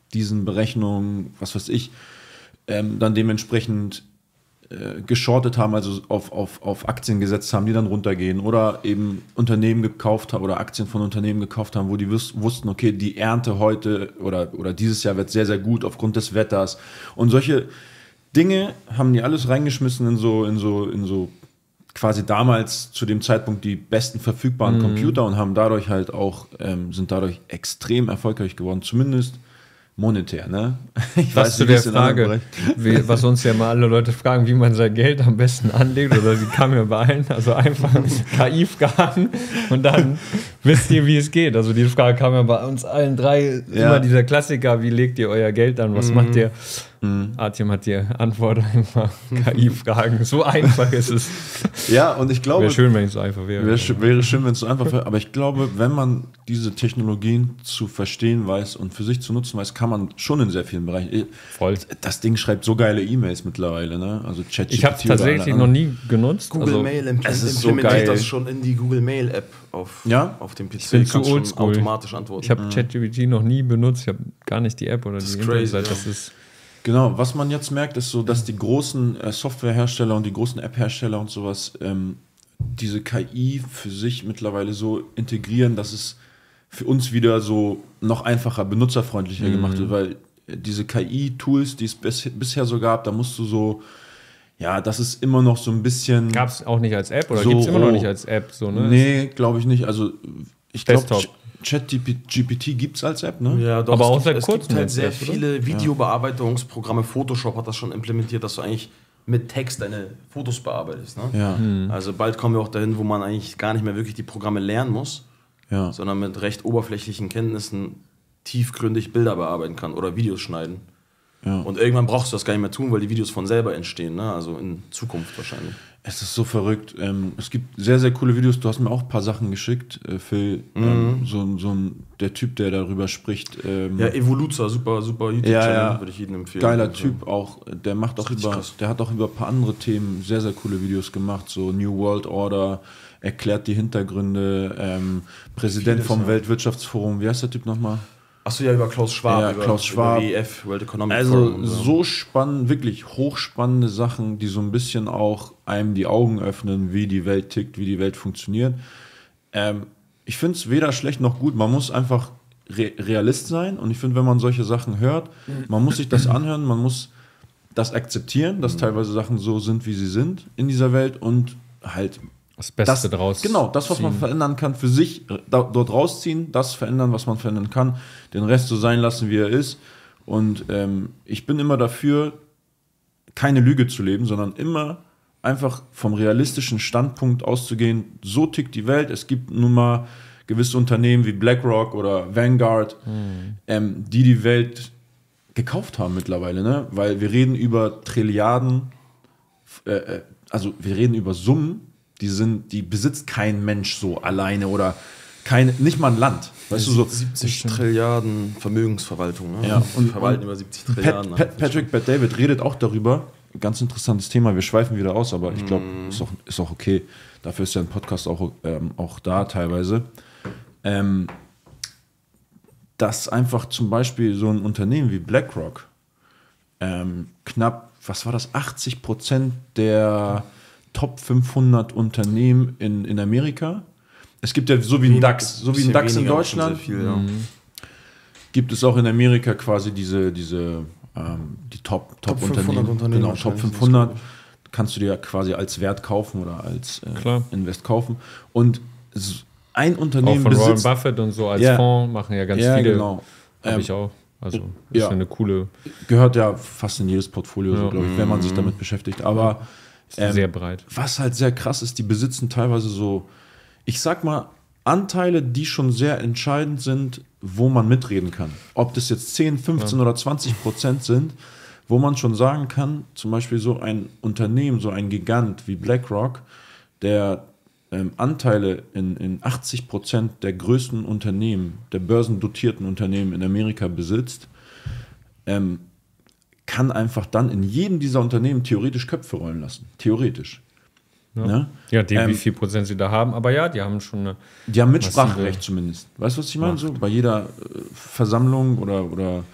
Speaker 1: diesen Berechnungen, was weiß ich, ähm, dann dementsprechend äh, geschortet haben, also auf, auf, auf Aktien gesetzt haben, die dann runtergehen oder eben Unternehmen gekauft haben oder Aktien von Unternehmen gekauft haben, wo die wus- wussten, okay, die Ernte heute oder, oder dieses Jahr wird sehr, sehr gut aufgrund des Wetters. Und solche Dinge haben die alles reingeschmissen in so, in so, in so quasi damals zu dem Zeitpunkt die besten verfügbaren mhm. Computer und haben dadurch halt auch, ähm, sind dadurch extrem erfolgreich geworden, zumindest monetär, ne?
Speaker 2: Ich was weiß, zu der Frage, wie, was uns ja mal alle Leute fragen, wie man sein Geld am besten anlegt, oder die kam ja bei allen, also einfach K I-Fragen und dann wisst ihr, wie es geht. Also die Frage kam ja bei uns allen drei, ja. immer dieser Klassiker, wie legt ihr euer Geld an, was mhm. macht ihr? Mhm. Artyom hat die Antwort einfach, K I-Fragen, so einfach ist es.
Speaker 1: Ja, und ich glaube...
Speaker 2: Wäre schön, wenn es so einfach wäre.
Speaker 1: Wäre, sch- wäre schön, wenn es so einfach wäre, aber ich glaube, wenn man diese Technologien zu verstehen weiß und für sich zu nutzen weiß, kann man schon in sehr vielen Bereichen...
Speaker 2: Voll.
Speaker 1: Das Ding schreibt so geile E-Mails mittlerweile, ne? Also ChatGPT.
Speaker 2: Ich habe es tatsächlich noch nie genutzt.
Speaker 3: Google
Speaker 2: also,
Speaker 3: Mail impl-
Speaker 1: es ist
Speaker 3: implementiert
Speaker 1: so geil.
Speaker 3: das schon in die Google Mail App auf,
Speaker 1: ja?
Speaker 3: auf dem P C.
Speaker 2: Ich bin zu
Speaker 3: schon
Speaker 2: oldschool.
Speaker 3: automatisch antworten.
Speaker 2: Ich habe mhm. ChatGPT noch nie benutzt. Ich habe gar nicht die App oder
Speaker 3: das
Speaker 2: die
Speaker 3: Internetseite.
Speaker 2: Ja. Das ist
Speaker 1: Genau, was man jetzt merkt, ist so, dass die großen äh, Softwarehersteller und die großen App-Hersteller und sowas ähm, diese K I für sich mittlerweile so integrieren, dass es für uns wieder so noch einfacher, benutzerfreundlicher mhm. gemacht wird, weil diese K I-Tools, die es bis, bisher so gab, da musst du so, ja, das ist immer noch so ein bisschen...
Speaker 2: Gab es auch nicht als App oder
Speaker 1: so
Speaker 2: gibt es immer noch nicht als App? So, ne?
Speaker 1: Nee, glaube ich nicht. Also ich glaube,
Speaker 2: Desktop.
Speaker 1: ChatGPT gibt es als App, ne?
Speaker 3: Ja, doch,
Speaker 2: aber
Speaker 3: es
Speaker 2: auch
Speaker 3: gibt,
Speaker 2: seit
Speaker 3: es
Speaker 2: kurzem
Speaker 3: gibt halt
Speaker 2: jetzt
Speaker 3: sehr
Speaker 2: erst, oder?
Speaker 3: viele Videobearbeitungsprogramme. Photoshop hat das schon implementiert, dass du eigentlich mit Text deine Fotos bearbeitest. Ne?
Speaker 1: Ja.
Speaker 2: Hm.
Speaker 3: Also bald kommen wir auch dahin, wo man eigentlich gar nicht mehr wirklich die Programme lernen muss,
Speaker 1: Ja.
Speaker 3: sondern mit recht oberflächlichen Kenntnissen tiefgründig Bilder bearbeiten kann oder Videos schneiden.
Speaker 1: Ja.
Speaker 3: Und irgendwann brauchst du das gar nicht mehr tun, weil die Videos von selber entstehen, ne? Also in Zukunft wahrscheinlich.
Speaker 1: Es ist so verrückt. Ähm, es gibt sehr, sehr coole Videos. Du hast mir auch ein paar Sachen geschickt, äh, Phil.
Speaker 3: Mhm.
Speaker 1: Ähm, so, so ein, der Typ, der darüber spricht. Ähm,
Speaker 3: Ja, Evoluza, super, super YouTube-Channel,
Speaker 1: Ja, ja.
Speaker 3: würde ich jedem empfehlen.
Speaker 1: Geiler
Speaker 3: Also,
Speaker 1: Typ auch. Der macht auch
Speaker 3: richtig
Speaker 1: über,
Speaker 3: krass.
Speaker 1: der hat auch über ein paar andere Themen sehr, sehr coole Videos gemacht. So New World Order, erklärt die Hintergründe, ähm, Präsident
Speaker 3: Vieles,
Speaker 1: vom
Speaker 3: ja.
Speaker 1: Weltwirtschaftsforum. Wie heißt der Typ nochmal?
Speaker 3: Achso, ja, über Klaus Schwab.
Speaker 1: Ja,
Speaker 3: über,
Speaker 1: Klaus Schwab.
Speaker 3: Über W E F, World Economic
Speaker 1: Also
Speaker 3: Forum.
Speaker 1: so spannend, wirklich hochspannende Sachen, die so ein bisschen auch einem die Augen öffnen, wie die Welt tickt, wie die Welt funktioniert. Ähm, ich finde es weder schlecht noch gut. Man muss einfach Re- Realist sein. Und ich finde, wenn man solche Sachen hört, man muss sich das anhören, man muss das akzeptieren, dass teilweise Sachen so sind, wie sie sind in dieser Welt und halt
Speaker 2: das Beste
Speaker 1: das,
Speaker 2: draus.
Speaker 1: Genau, das, was man
Speaker 2: ziehen.
Speaker 1: verändern kann, für sich da, dort rausziehen, das verändern, was man verändern kann, den Rest so sein lassen, wie er ist. Und ähm, ich bin immer dafür, keine Lüge zu leben, sondern immer einfach vom realistischen Standpunkt auszugehen, so tickt die Welt. Es gibt nun mal gewisse Unternehmen wie BlackRock oder Vanguard,
Speaker 2: Mhm.
Speaker 1: ähm, die die Welt gekauft haben mittlerweile, ne? Weil wir reden über Trilliarden, äh, äh, also wir reden über Summen, die sind, die besitzt kein Mensch so alleine oder kein, nicht mal ein Land. Weißt du, so
Speaker 3: siebzig Trilliarden Vermögensverwaltung. Ne?
Speaker 1: Ja,
Speaker 3: und
Speaker 1: und-
Speaker 3: verwalten
Speaker 1: und
Speaker 3: über siebzig
Speaker 1: Pat,
Speaker 3: Trilliarden.
Speaker 1: Pat, Patrick Bet David redet auch darüber. Ganz interessantes Thema. Wir schweifen wieder aus, aber ich glaube,
Speaker 3: Mm.
Speaker 1: ist, auch, ist auch okay. Dafür ist ja ein Podcast auch, ähm, auch da teilweise. Ähm, dass einfach zum Beispiel so ein Unternehmen wie BlackRock ähm, knapp, was war das, achtzig Prozent der Top fünfhundert Unternehmen in, in Amerika. Es gibt ja so wie ein DAX, so wie ein DAX in Deutschland,
Speaker 3: Viel, ja.
Speaker 1: gibt es auch in Amerika quasi diese, diese ähm, die Top, Top,
Speaker 3: Top fünfhundert
Speaker 1: Unternehmen.
Speaker 3: Unternehmen
Speaker 1: Genau, Top
Speaker 3: wahrscheinlich,
Speaker 1: fünfhundert
Speaker 3: das
Speaker 1: kannst du dir quasi als Wert kaufen oder als äh,
Speaker 2: Klar.
Speaker 1: Invest kaufen. Und s- ein
Speaker 2: Auch
Speaker 1: Unternehmen
Speaker 2: von Warren
Speaker 1: besitzt...
Speaker 2: Buffett und so als
Speaker 1: Ja.
Speaker 2: Fonds machen ja ganz
Speaker 1: Ja,
Speaker 2: viele.
Speaker 1: genau.
Speaker 2: Habe
Speaker 1: Ähm,
Speaker 2: ich auch. Also ist
Speaker 1: ja.
Speaker 2: ja eine coole,
Speaker 1: Gehört ja fast in jedes Portfolio, so,
Speaker 2: Ja.
Speaker 1: glaube ich, wenn man sich damit beschäftigt. Aber ähm,
Speaker 2: sehr breit.
Speaker 1: was halt sehr krass ist, die besitzen teilweise so, ich sag mal, Anteile, die schon sehr entscheidend sind, wo man mitreden kann. Ob das jetzt zehn, fünfzehn oder zwanzig Prozent sind, wo man schon sagen kann, zum Beispiel so ein Unternehmen, so ein Gigant wie BlackRock, der ähm, Anteile in, in achtzig Prozent der größten Unternehmen, der börsendotierten Unternehmen in Amerika besitzt, ähm, kann einfach dann in jedem dieser Unternehmen theoretisch Köpfe rollen lassen. Theoretisch.
Speaker 2: Ja,
Speaker 1: Ne?
Speaker 2: ja dem,
Speaker 1: Ähm,
Speaker 2: wie viel Prozent sie da haben. Aber ja, die haben schon eine.
Speaker 1: Die haben
Speaker 2: Massive
Speaker 1: Mitspracherecht zumindest. Weißt du, was ich meine? So, bei jeder äh, Versammlung oder, oder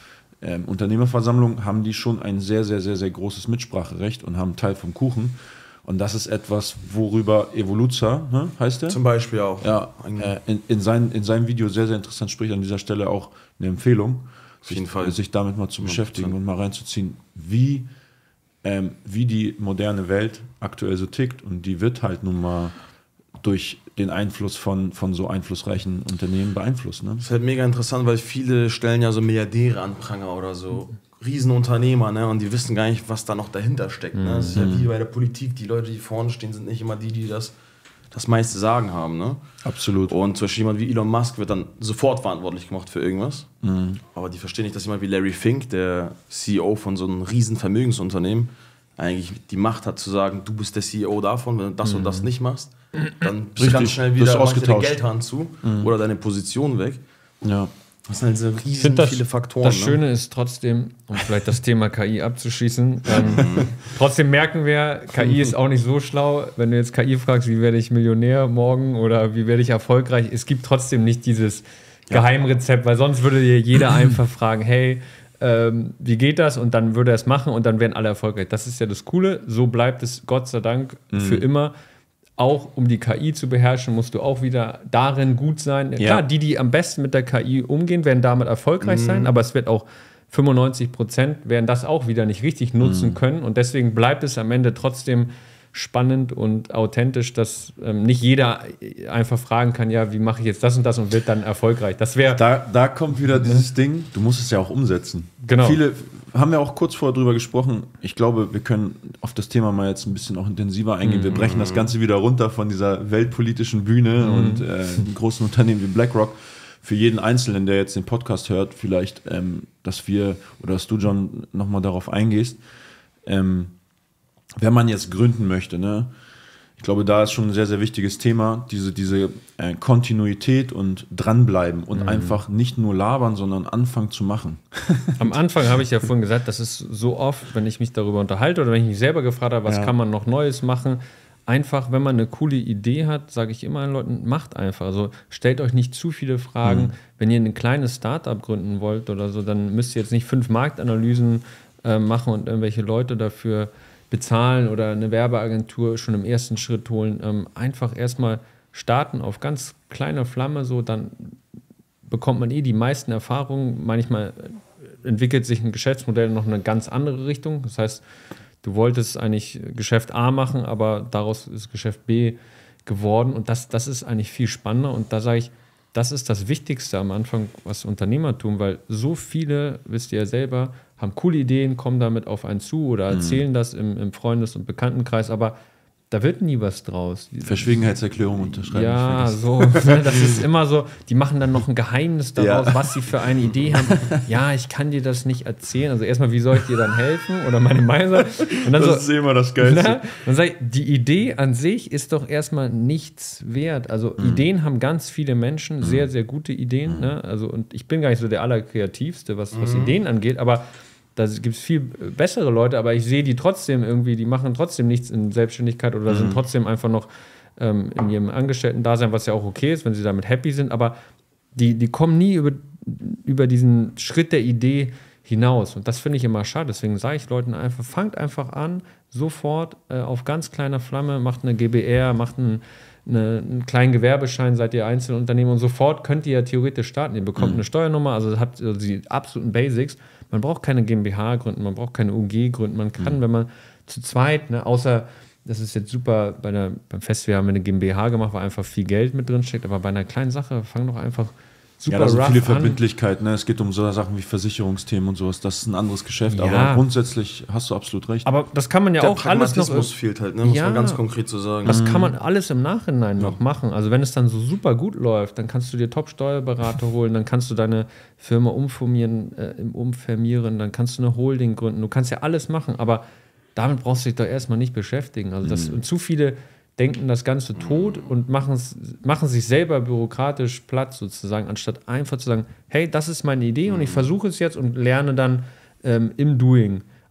Speaker 1: ähm, Unternehmerversammlung haben die schon ein sehr, sehr, sehr, sehr großes Mitspracherecht und haben einen Teil vom Kuchen. Und das ist etwas, worüber Evoluza, ne, heißt der?
Speaker 3: Zum Beispiel auch.
Speaker 1: Ja, äh, in, in, sein, in seinem Video sehr, sehr interessant, spricht an dieser Stelle auch eine Empfehlung,
Speaker 3: Auf jeden
Speaker 1: sich,
Speaker 3: Fall.
Speaker 1: sich damit mal zu beschäftigen und mal reinzuziehen, wie, ähm, wie die moderne Welt aktuell so tickt. Und die wird halt nun mal durch den Einfluss von, von so einflussreichen Unternehmen beeinflusst. Ne?
Speaker 3: Das ist halt mega interessant, weil viele stellen ja so Milliardäre an Pranger oder so. Riesenunternehmer, ne? Und die wissen gar nicht, was da noch dahinter steckt. Ne? Das ist ja wie bei der Politik. Die Leute, die vorne stehen, sind nicht immer die, die das, das meiste Sagen haben. Ne?
Speaker 1: Absolut.
Speaker 3: Und zum Beispiel jemand wie Elon Musk wird dann sofort verantwortlich gemacht für irgendwas. Mhm. Aber die verstehen nicht, dass jemand wie Larry Fink, der C E O von so einem riesen Vermögensunternehmen, eigentlich die Macht hat zu sagen, du bist der C E O davon, wenn du das mhm. und das nicht machst, dann bist du ganz schnell wieder deine Geldhand zu mhm. oder deine Position weg.
Speaker 1: Ja.
Speaker 3: Das sind halt so riesen
Speaker 2: das,
Speaker 3: viele Faktoren.
Speaker 2: Das
Speaker 3: ne?
Speaker 2: Schöne ist trotzdem, um vielleicht das Thema K I abzuschließen, ähm, trotzdem merken wir, K I ist auch nicht so schlau. Wenn du jetzt K I fragst, wie werde ich Millionär morgen oder wie werde ich erfolgreich, es gibt trotzdem nicht dieses ja. Geheimrezept, weil sonst würde dir jeder einfach fragen, hey, ähm, wie geht das? Und dann würde er es machen und dann wären alle erfolgreich. Das ist ja das Coole. So bleibt es Gott sei Dank mhm. für immer. Auch um die K I zu beherrschen, musst du auch wieder darin gut sein. Ja. Klar, die, die am besten mit der K I umgehen, werden damit erfolgreich mhm. sein, aber es wird auch fünfundneunzig Prozent werden das auch wieder nicht richtig nutzen mhm. können. Und deswegen bleibt es am Ende trotzdem spannend und authentisch, dass ähm, nicht jeder einfach fragen kann, ja, wie mache ich jetzt das und das und wird dann erfolgreich. Das wäre
Speaker 1: da, da kommt wieder dieses ne? Ding, du musst es ja auch umsetzen.
Speaker 2: Genau.
Speaker 1: Viele haben ja auch kurz vorher drüber gesprochen. Ich glaube, wir können auf das Thema mal jetzt ein bisschen auch intensiver eingehen. Mhm. Wir brechen das Ganze wieder runter von dieser weltpolitischen Bühne mhm. und äh, großen Unternehmen wie BlackRock. Für jeden Einzelnen, der jetzt den Podcast hört, vielleicht, ähm, dass wir oder dass du, John, nochmal darauf eingehst. Ähm, wenn man jetzt gründen möchte, ne? Ich glaube, da ist schon ein sehr, sehr wichtiges Thema, diese, diese äh, Kontinuität und dranbleiben und mhm. einfach nicht nur labern, sondern anfangen zu machen.
Speaker 2: Am Anfang habe ich ja vorhin gesagt, das ist so oft, wenn ich mich darüber unterhalte oder wenn ich mich selber gefragt habe, was ja. kann man noch Neues machen, einfach, wenn man eine coole Idee hat, sage ich immer den Leuten, macht einfach. Also stellt euch nicht zu viele Fragen. Mhm. Wenn ihr ein kleines Startup gründen wollt oder so, dann müsst ihr jetzt nicht fünf Marktanalysen äh, machen und irgendwelche Leute dafür bezahlen oder eine Werbeagentur schon im ersten Schritt holen. Ähm, einfach erstmal starten auf ganz kleiner Flamme, so dann bekommt man eh die meisten Erfahrungen. Manchmal entwickelt sich ein Geschäftsmodell noch in eine ganz andere Richtung. Das heißt, du wolltest eigentlich Geschäft A machen, aber daraus ist Geschäft B geworden und das, das ist eigentlich viel spannender und da sage ich, das ist das Wichtigste am Anfang, was Unternehmertum, weil so viele, wisst ihr ja selber, haben coole Ideen, kommen damit auf einen zu oder erzählen mhm. das im, im Freundes- und Bekanntenkreis, aber da wird nie was draus.
Speaker 1: Verschwiegenheitserklärung unterschreiben.
Speaker 2: Ja, so. Das ist immer so, die machen dann noch ein Geheimnis daraus, ja. was sie für eine Idee haben. Ja, ich kann dir das nicht erzählen. Also erstmal, wie soll ich dir dann helfen? Oder meine Meister. Und dann
Speaker 1: das
Speaker 2: so,
Speaker 1: ist immer das Geilste.
Speaker 2: Na, dann sag ich, die Idee an sich ist doch erstmal nichts wert. Also mhm. Ideen haben ganz viele Menschen, mhm. sehr, sehr gute Ideen. Mhm. Ne? Also, und ich bin gar nicht so der Allerkreativste, was, was mhm. Ideen angeht, aber da gibt es viel bessere Leute, aber ich sehe die trotzdem irgendwie, die machen trotzdem nichts in Selbstständigkeit oder mhm. sind trotzdem einfach noch ähm, in ihrem Angestellten-Dasein, was ja auch okay ist, wenn sie damit happy sind, aber die, die kommen nie über, über diesen Schritt der Idee hinaus und das finde ich immer schade, deswegen sage ich Leuten einfach, fangt einfach an, sofort äh, auf ganz kleiner Flamme, macht eine G b R, macht einen, eine, einen kleinen Gewerbeschein, seid ihr Einzelunternehmen und sofort könnt ihr ja theoretisch starten, ihr bekommt mhm. eine Steuernummer, also habt also die absoluten Basics. Man braucht keine GmbH gründen, man braucht keine U G gründen. Man kann, mhm. wenn man zu zweit, ne, außer, das ist jetzt super, bei der, beim Festival haben wir eine GmbH gemacht, weil einfach viel Geld mit drin steckt, aber bei einer kleinen Sache, fang doch einfach super
Speaker 1: ja, da sind
Speaker 2: rough
Speaker 1: viele
Speaker 2: an.
Speaker 1: Verbindlichkeiten. Ne? Es geht um so Sachen wie Versicherungsthemen und sowas. Das ist ein anderes Geschäft, ja. aber grundsätzlich hast du absolut recht.
Speaker 2: Aber das kann man ja
Speaker 3: Der
Speaker 2: auch alles noch...
Speaker 3: Pragmatismus fehlt halt, ne? muss
Speaker 2: ja,
Speaker 3: man ganz konkret so sagen.
Speaker 2: Das kann man alles im Nachhinein ja. noch machen. Also wenn es dann so super gut läuft, dann kannst du dir Top-Steuerberater holen, dann kannst du deine Firma umformieren, äh, umfirmieren, dann kannst du eine Holding gründen. Du kannst ja alles machen, aber damit brauchst du dich doch erstmal nicht beschäftigen. Also das, mhm. zu viele denken das Ganze tot und machen sich selber bürokratisch platt sozusagen, anstatt einfach zu sagen, hey, das ist meine Idee und ich versuche es jetzt und lerne dann ähm, im Doing.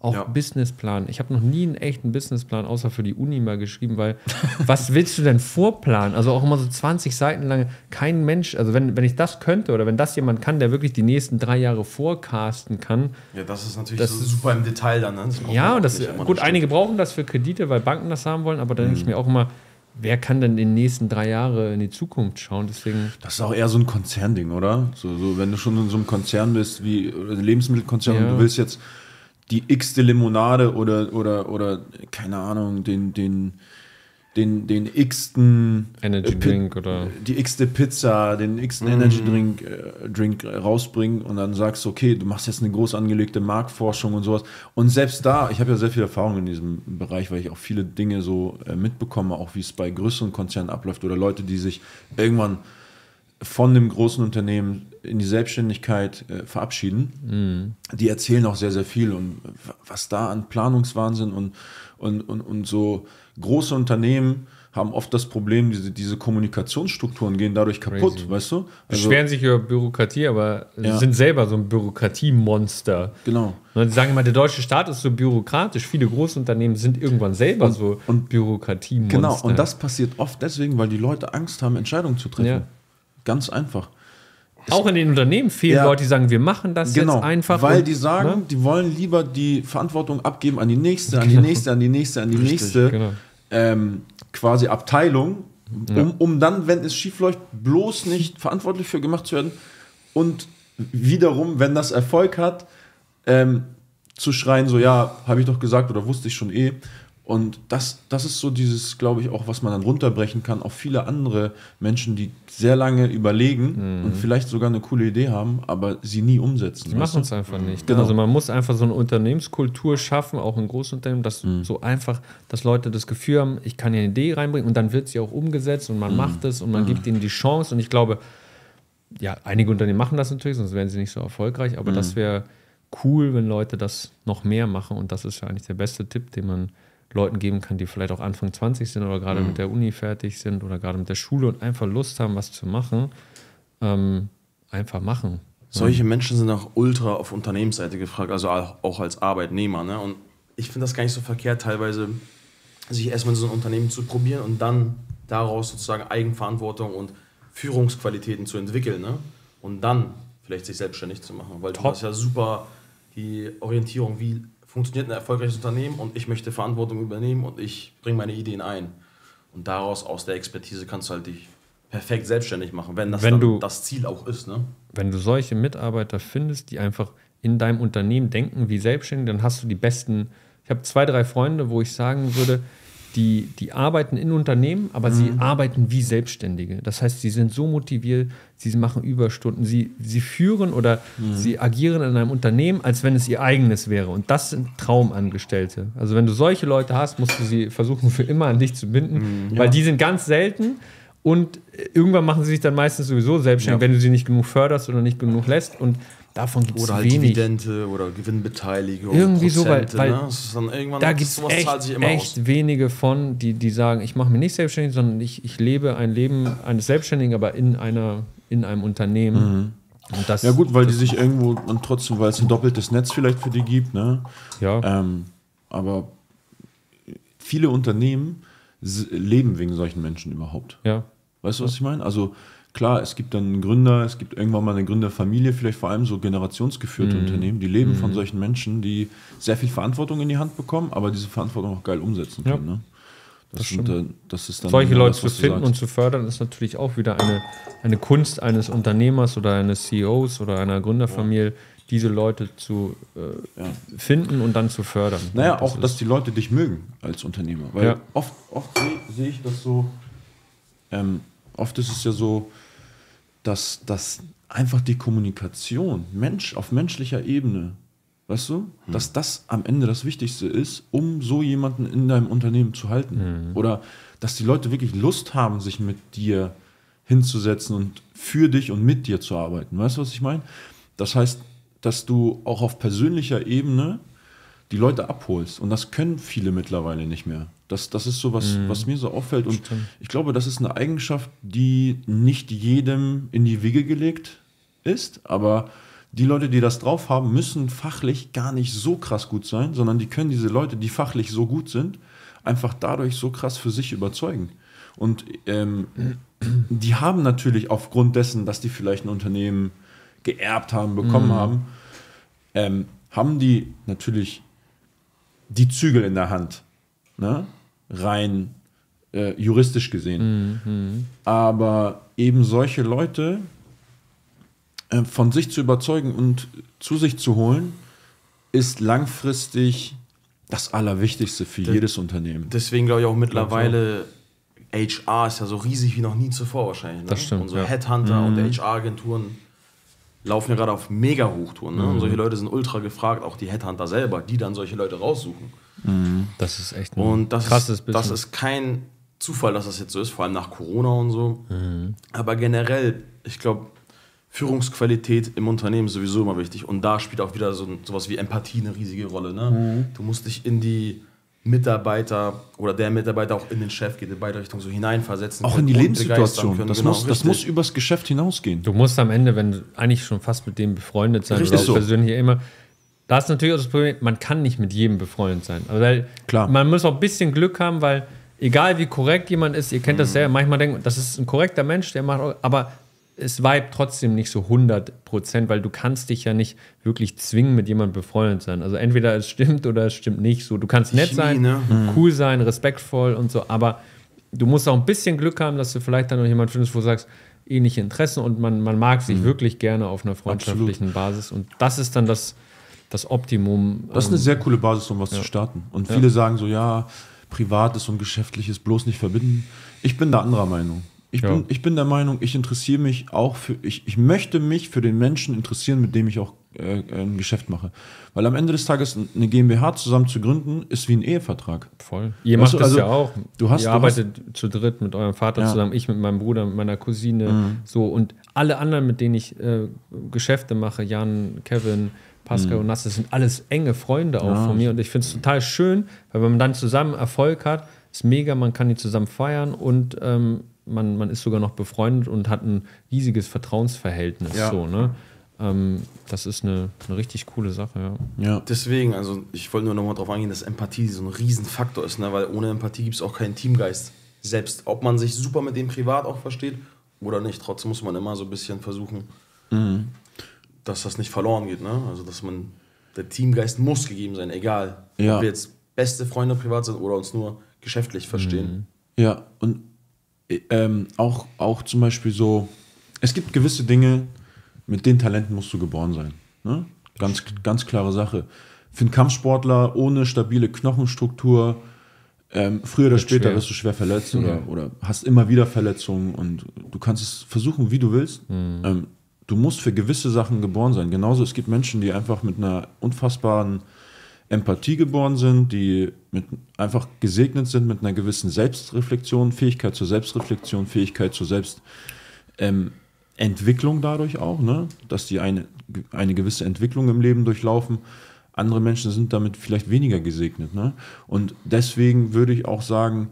Speaker 2: Auch
Speaker 3: Ja.
Speaker 2: Businessplan. Ich habe noch nie einen echten Businessplan außer für die Uni mal geschrieben, weil was willst du denn vorplanen? Also auch immer so zwanzig Seiten lang. Kein Mensch, also wenn, wenn ich das könnte oder wenn das jemand kann, der wirklich die nächsten drei Jahre forecasten kann.
Speaker 3: Ja, das ist natürlich
Speaker 2: Das
Speaker 3: so
Speaker 2: ist-
Speaker 3: super im Detail dann. Ne? Das braucht man
Speaker 2: Ja,
Speaker 3: auch
Speaker 2: und das,
Speaker 3: nicht immer,
Speaker 2: gut,
Speaker 3: das
Speaker 2: einige
Speaker 3: stimmt.
Speaker 2: brauchen das für Kredite, weil Banken das haben wollen, aber dann denke ich mir auch immer, wer kann denn in den nächsten drei Jahre in die Zukunft schauen? Deswegen,
Speaker 1: Das ist auch eher so ein Konzernding, oder? So, so, wenn du schon in so einem Konzern bist, wie oder Lebensmittelkonzern,
Speaker 2: Ja.
Speaker 1: und du willst jetzt die x-te Limonade oder, oder, oder keine Ahnung, den, den, den, den x-ten
Speaker 2: Energy
Speaker 1: äh, Pi-
Speaker 2: Drink oder.
Speaker 1: die x-te Pizza, den x-ten Energy Drink, äh, Drink rausbringen und dann sagst du, okay, du machst jetzt eine groß angelegte Marktforschung und sowas. Und selbst da, ich habe ja sehr viel Erfahrung in diesem Bereich, weil ich auch viele Dinge so äh, mitbekomme, auch wie es bei größeren Konzernen abläuft oder Leute, die sich irgendwann von dem großen Unternehmen in die Selbstständigkeit äh, verabschieden, die erzählen auch sehr, sehr viel und w- was da an Planungswahnsinn und, und, und, und so große Unternehmen haben oft das Problem, diese, diese Kommunikationsstrukturen gehen dadurch kaputt,
Speaker 2: Crazy.
Speaker 1: weißt du?
Speaker 2: Beschweren sich über Bürokratie, aber
Speaker 1: Ja.
Speaker 2: sind selber so ein Bürokratiemonster.
Speaker 1: Genau.
Speaker 2: Ne, die sagen immer, der deutsche Staat ist so bürokratisch. Viele Großunternehmen sind irgendwann selber
Speaker 1: Und-
Speaker 2: so
Speaker 1: und-
Speaker 2: Bürokratiemonster.
Speaker 1: Genau, und das passiert oft deswegen, weil die Leute Angst haben, Entscheidungen zu treffen.
Speaker 2: Ja.
Speaker 1: Ganz einfach.
Speaker 2: Auch in den Unternehmen fehlen
Speaker 1: Ja.
Speaker 2: Leute, die sagen, wir machen das
Speaker 1: Genau,
Speaker 2: jetzt einfach.
Speaker 1: weil
Speaker 2: und-
Speaker 1: die sagen,
Speaker 2: ne?
Speaker 1: die wollen lieber die Verantwortung abgeben an die nächste, an die nächste, an die nächste, an die nächste
Speaker 2: genau.
Speaker 1: ähm, quasi Abteilung, um,
Speaker 2: Ja.
Speaker 1: um dann, wenn es schief läuft, bloß nicht verantwortlich für gemacht zu werden und wiederum, wenn das Erfolg hat, ähm, zu schreien, so ja, habe ich doch gesagt oder wusste ich schon eh. Und das, das ist so dieses, glaube ich, auch, was man dann runterbrechen kann auf viele andere Menschen, die sehr lange überlegen und vielleicht sogar eine coole Idee haben, aber sie nie umsetzen.
Speaker 2: Die
Speaker 1: weißt
Speaker 2: machen
Speaker 1: du?
Speaker 2: es einfach nicht.
Speaker 1: Genau.
Speaker 2: Also man muss einfach so eine Unternehmenskultur schaffen, auch in Großunternehmen, dass so einfach, dass Leute das Gefühl haben, ich kann hier eine Idee reinbringen und dann wird sie auch umgesetzt und man macht es und man gibt ihnen die Chance. Und ich glaube, ja, einige Unternehmen machen das natürlich, sonst wären sie nicht so erfolgreich, aber das wäre cool, wenn Leute das noch mehr machen und das ist ja eigentlich der beste Tipp, den man Leuten geben kann, die vielleicht auch Anfang zwanzig sind oder gerade mit der Uni fertig sind oder gerade mit der Schule und einfach Lust haben, was zu machen. Ähm, einfach machen.
Speaker 3: Solche Menschen sind auch ultra auf Unternehmensseite gefragt, also auch als Arbeitnehmer. Ne? Und ich finde das gar nicht so verkehrt, teilweise sich erstmal in so ein Unternehmen zu probieren und dann daraus sozusagen Eigenverantwortung und Führungsqualitäten zu entwickeln. Ne? Und dann vielleicht sich selbstständig zu machen. Weil du
Speaker 2: Top.
Speaker 3: hast ja super die Orientierung, wie funktioniert ein erfolgreiches Unternehmen und ich möchte Verantwortung übernehmen und ich bringe meine Ideen ein. Und daraus, aus der Expertise, kannst du halt dich perfekt selbstständig machen, wenn das
Speaker 2: Wenn
Speaker 3: dann
Speaker 2: du-
Speaker 3: das Ziel auch ist. Ne?
Speaker 2: Wenn du solche Mitarbeiter findest, die einfach in deinem Unternehmen denken wie Selbstständige, dann hast du die besten. Ich habe zwei, drei Freunde, wo ich sagen würde, die, die arbeiten in Unternehmen, aber sie arbeiten wie Selbstständige. Das heißt, sie sind so motiviert, sie machen Überstunden, sie, sie führen oder sie agieren in einem Unternehmen, als wenn es ihr eigenes wäre. Und das sind Traumangestellte. Also wenn du solche Leute hast, musst du sie versuchen, für immer an dich zu binden, weil die sind ganz selten. Und irgendwann machen sie sich dann meistens sowieso selbstständig,
Speaker 1: Ja.
Speaker 2: wenn du sie nicht genug förderst oder nicht genug lässt. Und davon gibt es
Speaker 3: Oder halt
Speaker 2: wenig.
Speaker 3: Dividende oder Gewinnbeteiligung.
Speaker 2: Irgendwie so, weil-
Speaker 3: Prozente,
Speaker 2: weil
Speaker 3: ne? Das ist dann irgendwann,
Speaker 2: Da
Speaker 3: das-
Speaker 2: gibt es
Speaker 3: sowas
Speaker 2: echt,
Speaker 3: zahlt sich immer
Speaker 2: echt
Speaker 3: aus.
Speaker 2: wenige von, die, die sagen, ich mache mich nicht selbstständig, sondern ich, ich lebe ein Leben eines Selbstständigen, aber in, einer, in einem Unternehmen. Und das,
Speaker 1: Ja gut, weil die sich irgendwo und trotzdem, weil es ein doppeltes Netz vielleicht für die gibt, ne?
Speaker 2: ja,
Speaker 1: Ähm, aber viele Unternehmen s- leben wegen solchen Menschen überhaupt.
Speaker 2: ja.
Speaker 1: Weißt du, was ich meine? Also klar, es gibt dann einen Gründer, es gibt irgendwann mal eine Gründerfamilie, vielleicht vor allem so generationsgeführte Unternehmen, die leben von solchen Menschen, die sehr viel Verantwortung in die Hand bekommen, aber diese Verantwortung auch geil umsetzen
Speaker 2: Ja.
Speaker 1: können. Ne? Das, sind, äh, das ist dann
Speaker 2: Solche
Speaker 1: genau
Speaker 2: Leute
Speaker 1: das,
Speaker 2: zu
Speaker 1: was du
Speaker 2: finden und
Speaker 1: sagst.
Speaker 2: zu fördern, ist natürlich auch wieder eine, eine Kunst eines Unternehmers oder eines C E Os oder einer Gründerfamilie, diese Leute zu äh,
Speaker 1: Ja.
Speaker 2: finden und dann zu fördern.
Speaker 1: Naja,
Speaker 2: Und
Speaker 1: auch,
Speaker 2: ist-
Speaker 1: dass die Leute dich mögen als Unternehmer. Weil
Speaker 2: Ja.
Speaker 1: oft, oft sehe seh ich das so, ähm, oft ist es ja so, dass, dass einfach die Kommunikation, Mensch auf menschlicher Ebene, weißt du, dass das am Ende das Wichtigste ist, um so jemanden in deinem Unternehmen zu halten. Oder dass die Leute wirklich Lust haben, sich mit dir hinzusetzen und für dich und mit dir zu arbeiten. Weißt du, was ich meine? Das heißt, dass du auch auf persönlicher Ebene die Leute abholst. Und das können viele mittlerweile nicht mehr. Das, das ist so was, was mir so auffällt. Und ich glaube, das ist eine Eigenschaft, die nicht jedem in die Wiege gelegt ist, aber die Leute, die das drauf haben, müssen fachlich gar nicht so krass gut sein, sondern die können diese Leute, die fachlich so gut sind, einfach dadurch so krass für sich überzeugen. Und ähm, die haben natürlich aufgrund dessen, dass die vielleicht ein Unternehmen geerbt haben, bekommen mhm. haben, ähm, haben die natürlich die Zügel in der Hand, ne? Rein äh, juristisch gesehen. Mhm. Aber eben solche Leute äh, von sich zu überzeugen und zu sich zu holen, ist langfristig das Allerwichtigste für das, jedes Unternehmen.
Speaker 3: Deswegen glaube ich auch mittlerweile, H R ist ja so riesig wie noch nie zuvor wahrscheinlich. Ne?
Speaker 2: Das stimmt.
Speaker 3: Unsere
Speaker 2: ja.
Speaker 3: Headhunter
Speaker 2: mhm.
Speaker 3: und H R-Agenturen laufen ja gerade auf Mega-Hochtouren. Ne? Mhm. Und solche Leute sind ultra gefragt, auch die Headhunter selber, die dann solche Leute raussuchen.
Speaker 2: Mhm. Das ist echt ein
Speaker 3: und das
Speaker 2: krasses
Speaker 3: ist, das ist kein Zufall, dass das jetzt so ist, vor allem nach Corona und so.
Speaker 2: Mhm.
Speaker 3: Aber generell, ich glaube, Führungsqualität im Unternehmen ist sowieso immer wichtig. Und da spielt auch wieder so sowas wie Empathie eine riesige Rolle. Ne? Mhm. Du musst dich in die Mitarbeiter oder der Mitarbeiter auch in den Chef geht, in beide Richtungen so hineinversetzen.
Speaker 1: Auch in die Lebenssituation.
Speaker 3: Können.
Speaker 1: Das,
Speaker 3: Genau,
Speaker 1: muss, das muss übers Geschäft hinausgehen.
Speaker 2: Du musst am Ende, wenn du eigentlich schon fast mit dem befreundet sein
Speaker 1: Richtig
Speaker 2: oder auch
Speaker 1: so.
Speaker 2: persönlich immer, da ist natürlich auch das Problem, man kann nicht mit jedem befreundet sein. Aber weil
Speaker 1: Klar.
Speaker 2: Man muss auch ein bisschen Glück haben, weil egal wie korrekt jemand ist, ihr kennt das ja, manchmal denkt man, das ist ein korrekter Mensch, der macht auch, aber es vibet trotzdem nicht so hundert Prozent, weil du kannst dich ja nicht wirklich zwingen, mit jemandem befreundet sein. Also entweder es stimmt oder es stimmt nicht so. Du kannst nett
Speaker 3: Chemie,
Speaker 2: sein,
Speaker 3: ne?
Speaker 2: cool sein, respektvoll und so, aber du musst auch ein bisschen Glück haben, dass du vielleicht dann noch jemanden findest, wo du sagst, ähnliche Interessen und man, man mag sich mhm. wirklich gerne auf einer freundschaftlichen Absolut. Basis und das ist dann das, das Optimum.
Speaker 1: Das ist eine sehr coole Basis, um was ja. zu starten. Und viele ja. sagen so, ja, Privates und Geschäftliches bloß nicht verbinden. Ich bin da anderer Meinung. Ich, ja. bin, ich bin der Meinung, ich interessiere mich auch für, ich, ich möchte mich für den Menschen interessieren, mit dem ich auch äh, ein Geschäft mache. Weil am Ende des Tages eine GmbH zusammen zu gründen, ist wie ein Ehevertrag.
Speaker 2: Voll. Ihr macht
Speaker 1: du,
Speaker 2: das
Speaker 1: also,
Speaker 2: ja auch.
Speaker 1: Du hast,
Speaker 2: Ihr
Speaker 1: du
Speaker 2: arbeitet
Speaker 1: hast,
Speaker 2: zu dritt mit eurem Vater ja. zusammen, ich mit meinem Bruder, mit meiner Cousine, mhm. so und alle anderen, mit denen ich äh, Geschäfte mache, Jan, Kevin, Pascal mhm. und Nass, das sind alles enge Freunde auch ja. von mir und ich finde es total schön, weil wenn man dann zusammen Erfolg hat, ist mega, man kann die zusammen feiern und ähm, man, man ist sogar noch befreundet und hat ein riesiges Vertrauensverhältnis. Ja. So, ne? ähm, das ist eine, eine richtig coole Sache. Ja.
Speaker 3: Ja. Deswegen, also ich wollte nur noch mal darauf eingehen, dass Empathie so ein Riesenfaktor ist, ne? Weil ohne Empathie gibt es auch keinen Teamgeist. Selbst ob man sich super mit dem privat auch versteht oder nicht, trotzdem muss man immer so ein bisschen versuchen, mhm. dass das nicht verloren geht. Ne? Also dass man, der Teamgeist muss gegeben sein, egal ja. ob wir jetzt beste Freunde privat sind oder uns nur geschäftlich verstehen.
Speaker 1: Mhm. Ja, und ähm, auch, auch zum Beispiel so, es gibt gewisse Dinge, mit den Talenten musst du geboren sein. Ne? Ganz, ganz klare Sache. Für einen Kampfsportler ohne stabile Knochenstruktur, ähm, früher oder später schwer. wirst du schwer verletzt mhm. oder, oder hast immer wieder Verletzungen und du kannst es versuchen, wie du willst. Mhm. Ähm, du musst für gewisse Sachen geboren sein. Genauso, es gibt Menschen, die einfach mit einer unfassbaren Empathie geboren sind, die mit einfach gesegnet sind mit einer gewissen Selbstreflexion, Fähigkeit zur Selbstreflexion, Fähigkeit zur Selbstentwicklung ähm, dadurch auch, ne? Dass die eine, eine gewisse Entwicklung im Leben durchlaufen. Andere Menschen sind damit vielleicht weniger gesegnet. Ne? Und deswegen würde ich auch sagen,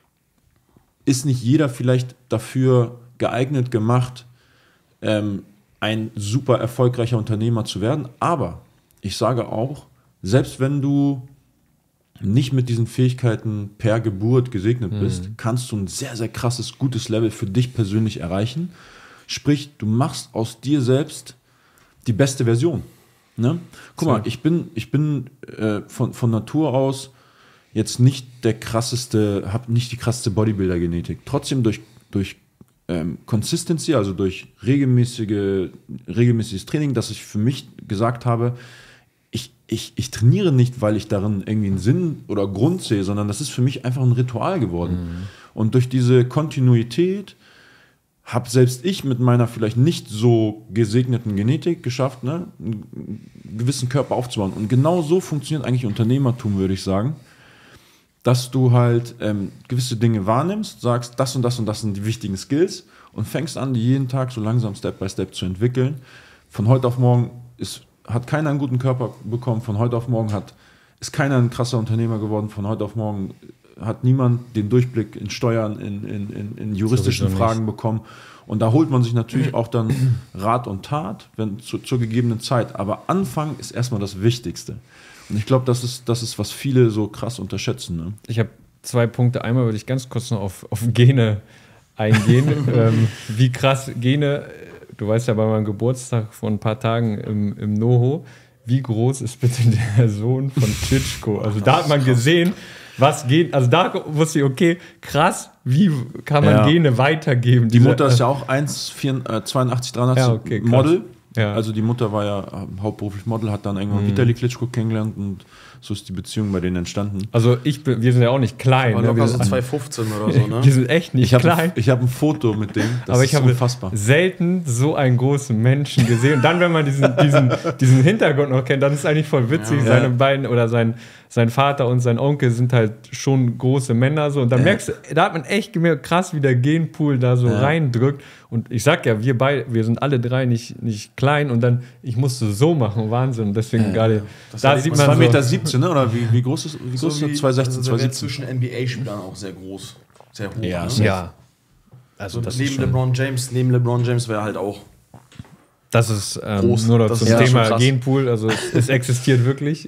Speaker 1: ist nicht jeder vielleicht dafür geeignet gemacht, ähm, ein super erfolgreicher Unternehmer zu werden. Aber ich sage auch, selbst wenn du nicht mit diesen Fähigkeiten per Geburt gesegnet bist, mhm. kannst du ein sehr, sehr krasses, gutes Level für dich persönlich erreichen. Sprich, du machst aus dir selbst die beste Version. Ne? Guck so. mal, ich bin, ich bin äh, von, von Natur aus jetzt nicht der krasseste, habe nicht die krasseste Bodybuilder-Genetik. Trotzdem durch, durch ähm, Consistency, also durch regelmäßige, regelmäßiges Training, dass ich für mich gesagt habe, ich, ich, ich trainiere nicht, weil ich darin irgendwie einen Sinn oder Grund sehe, sondern das ist für mich einfach ein Ritual geworden. Mhm. Und durch diese Kontinuität habe selbst ich mit meiner vielleicht nicht so gesegneten Genetik geschafft, ne, einen gewissen Körper aufzubauen. Und genau so funktioniert eigentlich Unternehmertum, würde ich sagen, dass du halt ähm, gewisse Dinge wahrnimmst, sagst, das und das und das sind die wichtigen Skills und fängst an, die jeden Tag so langsam Step by Step zu entwickeln. Von heute auf morgen ist, hat keiner einen guten Körper bekommen, von heute auf morgen hat, ist keiner ein krasser Unternehmer geworden, von heute auf morgen hat niemand den Durchblick in Steuern, in, in, in, in juristischen
Speaker 2: Sowieso
Speaker 1: Fragen bekommen. Und da holt man sich natürlich auch dann Rat und Tat wenn, zu, zur gegebenen Zeit. Aber Anfang ist erstmal das Wichtigste. Und ich glaube, das ist, das ist, was viele so krass unterschätzen. Ne?
Speaker 2: Ich habe zwei Punkte. Einmal würde ich ganz kurz noch auf, auf Gene eingehen. ähm, wie krass Gene, du weißt ja bei meinem Geburtstag vor ein paar Tagen im, im NoHo, wie groß ist bitte der Sohn von Klitschko? Also da hat man gesehen, was geht, also da wusste ich, okay, krass, wie kann man
Speaker 1: Ja.
Speaker 2: Gene weitergeben?
Speaker 1: Die
Speaker 2: Diese-
Speaker 1: Mutter ist ja auch eins Komma zweiundachtzig, dreiundachtzig
Speaker 2: Ja, okay, krass.
Speaker 1: Model.
Speaker 2: Ja.
Speaker 1: Also die Mutter war ja äh, hauptberuflich Model, hat dann irgendwann Vitali Klitschko kennengelernt und so ist die Beziehung bei denen entstanden.
Speaker 2: Also ich bin, wir sind ja auch nicht klein.
Speaker 3: Aber
Speaker 2: Ne?
Speaker 3: locker
Speaker 2: Wir,
Speaker 3: so
Speaker 2: sind,
Speaker 3: zwei fünfzehn oder so, ne?
Speaker 2: wir sind echt nicht
Speaker 1: Ich habe
Speaker 2: klein.
Speaker 1: ich hab ein Foto mit dem, das
Speaker 2: aber
Speaker 1: ist
Speaker 2: ich habe
Speaker 1: unfassbar.
Speaker 2: selten so einen großen Menschen gesehen. Und dann, wenn man diesen, diesen, diesen Hintergrund noch kennt, dann ist es eigentlich voll witzig.
Speaker 1: Ja.
Speaker 2: Seine beiden oder sein, sein Vater und sein Onkel sind halt schon große Männer. So. Und dann
Speaker 1: Ja.
Speaker 2: merkst du, da hat man echt gemerkt, krass, wie der Genpool da so
Speaker 1: Ja.
Speaker 2: reindrückt. Und ich sag ja, wir beide, wir sind alle drei nicht, nicht klein. Und dann, ich musste so machen, Wahnsinn. Und deswegen gerade,
Speaker 3: Das
Speaker 2: da
Speaker 3: hat-
Speaker 2: sieht
Speaker 3: das
Speaker 2: man
Speaker 1: zwei
Speaker 2: so,
Speaker 1: Meter siebzehn, ne? Oder wie, wie groß ist, wie
Speaker 3: So
Speaker 1: groß ist
Speaker 3: wie-
Speaker 1: er? zwei sechzehn,
Speaker 3: also
Speaker 1: zwei
Speaker 3: der wäre
Speaker 1: siebzehn.
Speaker 3: zwischen N B A-Spielern auch sehr groß. Sehr hoch.
Speaker 1: Ja,
Speaker 3: ne?
Speaker 1: safe.
Speaker 2: ja. Also
Speaker 3: So
Speaker 2: das ist
Speaker 3: neben
Speaker 2: schon,
Speaker 3: LeBron James, neben LeBron James wäre halt auch.
Speaker 2: das ist ähm,
Speaker 3: Groß.
Speaker 2: nur noch
Speaker 3: Das
Speaker 2: zum
Speaker 3: ist ja
Speaker 2: Thema
Speaker 3: schon krass.
Speaker 2: Genpool. Also es, es existiert wirklich.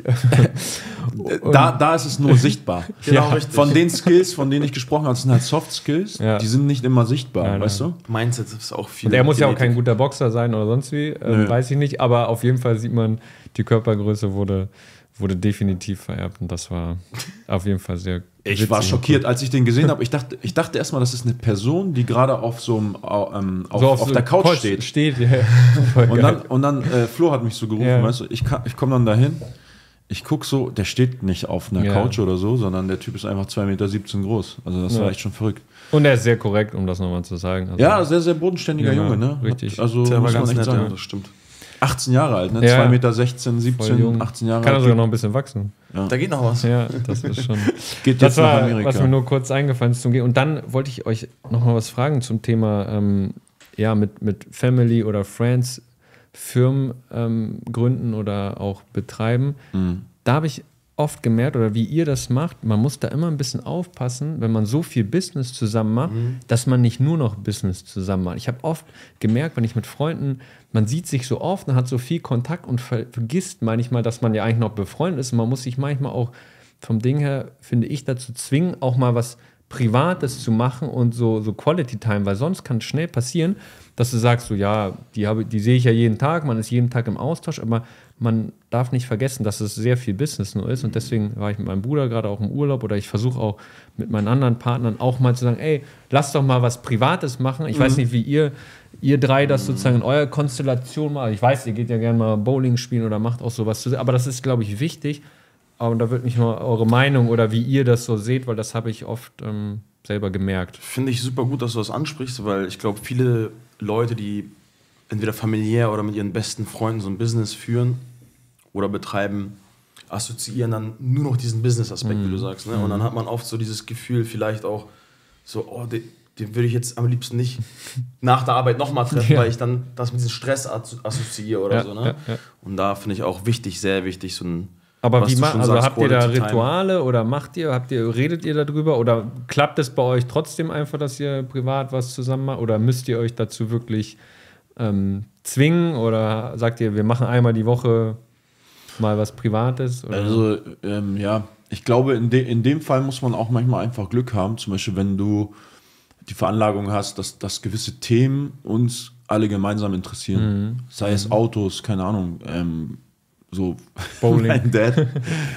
Speaker 1: Da, da ist es nur sichtbar.
Speaker 3: Genau,
Speaker 2: Ja.
Speaker 3: richtig.
Speaker 1: Von den Skills, von denen ich gesprochen habe, sind halt Soft Skills,
Speaker 2: Ja.
Speaker 1: die sind nicht immer sichtbar,
Speaker 2: Nein,
Speaker 1: weißt
Speaker 2: nein.
Speaker 1: du?
Speaker 3: Mindset ist auch viel.
Speaker 2: Und er muss ja auch kein
Speaker 3: Genetik.
Speaker 2: guter Boxer sein oder sonst wie, ähm,
Speaker 1: Nö.
Speaker 2: weiß ich nicht. Aber auf jeden Fall sieht man, die Körpergröße wurde, wurde definitiv vererbt. Und das war auf jeden Fall sehr
Speaker 1: Ich war
Speaker 2: witzig.
Speaker 1: schockiert, als ich den gesehen habe. Ich dachte, ich dachte erstmal, das ist eine Person, die gerade auf so einem, au- ähm, auf,
Speaker 2: So
Speaker 1: auf,
Speaker 2: so
Speaker 1: der Couch
Speaker 2: Couch
Speaker 1: steht.
Speaker 2: steht ja. Voll
Speaker 1: Und
Speaker 2: geil.
Speaker 1: dann, und dann äh, Flo hat mich so gerufen,
Speaker 2: Ja.
Speaker 1: weißt du, ich, ka- ich komme dann dahin, ich gucke so, der steht nicht auf einer
Speaker 2: Ja.
Speaker 1: Couch oder so, sondern der Typ ist einfach zwei Meter siebzehn groß. Also das
Speaker 2: Ja.
Speaker 1: war echt schon verrückt.
Speaker 2: Und er ist sehr korrekt, um das nochmal zu sagen. Also,
Speaker 1: Ja, sehr, sehr bodenständiger
Speaker 2: Ja,
Speaker 1: Junge, ne?
Speaker 2: richtig.
Speaker 1: Hat, also
Speaker 3: Der war
Speaker 1: muss man
Speaker 3: ganz
Speaker 1: echt
Speaker 3: nett, ja,
Speaker 1: sagen.
Speaker 3: das stimmt.
Speaker 1: achtzehn Jahre alt, ne?
Speaker 2: Ja.
Speaker 1: zwei Meter sechzehn,
Speaker 2: voll
Speaker 1: siebzehn,
Speaker 2: jung.
Speaker 1: achtzehn Jahre
Speaker 2: Kann er
Speaker 1: alt.
Speaker 2: sogar noch ein bisschen wachsen.
Speaker 3: Da geht noch was.
Speaker 2: Ja, das ist schon.
Speaker 1: Geht
Speaker 2: Das
Speaker 1: jetzt nach
Speaker 2: war,
Speaker 1: Amerika.
Speaker 2: was mir nur kurz eingefallen ist zum Gehen. Und dann wollte ich euch noch mal was fragen zum Thema, ähm, ja, mit, mit Family oder Friends Firmen ähm, gründen oder auch betreiben.
Speaker 1: Mhm.
Speaker 2: Da habe ich oft gemerkt, oder wie ihr das macht, man muss da immer ein bisschen aufpassen, wenn man so viel Business zusammen macht, dass man nicht nur noch Business zusammen macht. Ich habe oft gemerkt, wenn ich mit Freunden, man sieht sich so oft und hat so viel Kontakt und ver vergisst manchmal, dass man ja eigentlich noch befreundet ist. Und man muss sich manchmal auch vom Ding her, finde ich, dazu zwingen, auch mal was Privates zu machen und so, so Quality Time, weil sonst kann es schnell passieren, dass du sagst, so ja, die, habe, die sehe ich ja jeden Tag, man ist jeden Tag im Austausch, aber man darf nicht vergessen, dass es sehr viel Business nur ist und deswegen war ich mit meinem Bruder gerade auch im Urlaub oder ich versuche auch mit meinen anderen Partnern auch mal zu sagen, ey, lass doch mal was Privates machen. Ich mhm. weiß nicht, wie ihr, ihr drei das sozusagen in eurer Konstellation macht. Ich weiß, ihr geht ja gerne mal Bowling spielen oder macht auch sowas zusammen, aber das ist, glaube ich, wichtig. Und da würde mich mal eure Meinung oder wie ihr das so seht, weil das habe ich oft ähm, selber gemerkt.
Speaker 3: Finde ich super gut, dass du das ansprichst, weil ich glaube, viele Leute, die entweder familiär oder mit ihren besten Freunden so ein Business führen oder betreiben, assoziieren dann nur noch diesen Business-Aspekt,
Speaker 2: Mhm.
Speaker 3: wie du sagst. Ne? Und dann hat man oft so dieses Gefühl, vielleicht auch so, oh, den, den würde ich jetzt am liebsten nicht nach der Arbeit nochmal treffen,
Speaker 2: Ja.
Speaker 3: weil ich dann das mit diesem Stress assoziiere oder
Speaker 2: Ja,
Speaker 3: so. Ne?
Speaker 2: ja, ja.
Speaker 3: Und da finde ich auch wichtig, sehr wichtig, so ein
Speaker 2: Aber
Speaker 3: was
Speaker 2: wie
Speaker 3: du
Speaker 2: macht,
Speaker 3: schon
Speaker 2: also
Speaker 3: sagst,
Speaker 2: habt ihr da
Speaker 3: Quality Time.
Speaker 2: Rituale oder macht ihr, habt ihr, redet ihr darüber oder klappt es bei euch trotzdem einfach, dass ihr privat was zusammen macht oder müsst ihr euch dazu wirklich ähm, zwingen oder sagt ihr, wir machen einmal die Woche mal was Privates? Oder?
Speaker 1: Also, ähm, ja, ich glaube, in, de in dem Fall muss man auch manchmal einfach Glück haben. Zum Beispiel, wenn du die Veranlagung hast, dass, dass gewisse Themen uns alle gemeinsam interessieren.
Speaker 2: Mhm.
Speaker 1: Sei es Autos, keine Ahnung, ähm, so
Speaker 2: Bowling.
Speaker 1: mein Dad.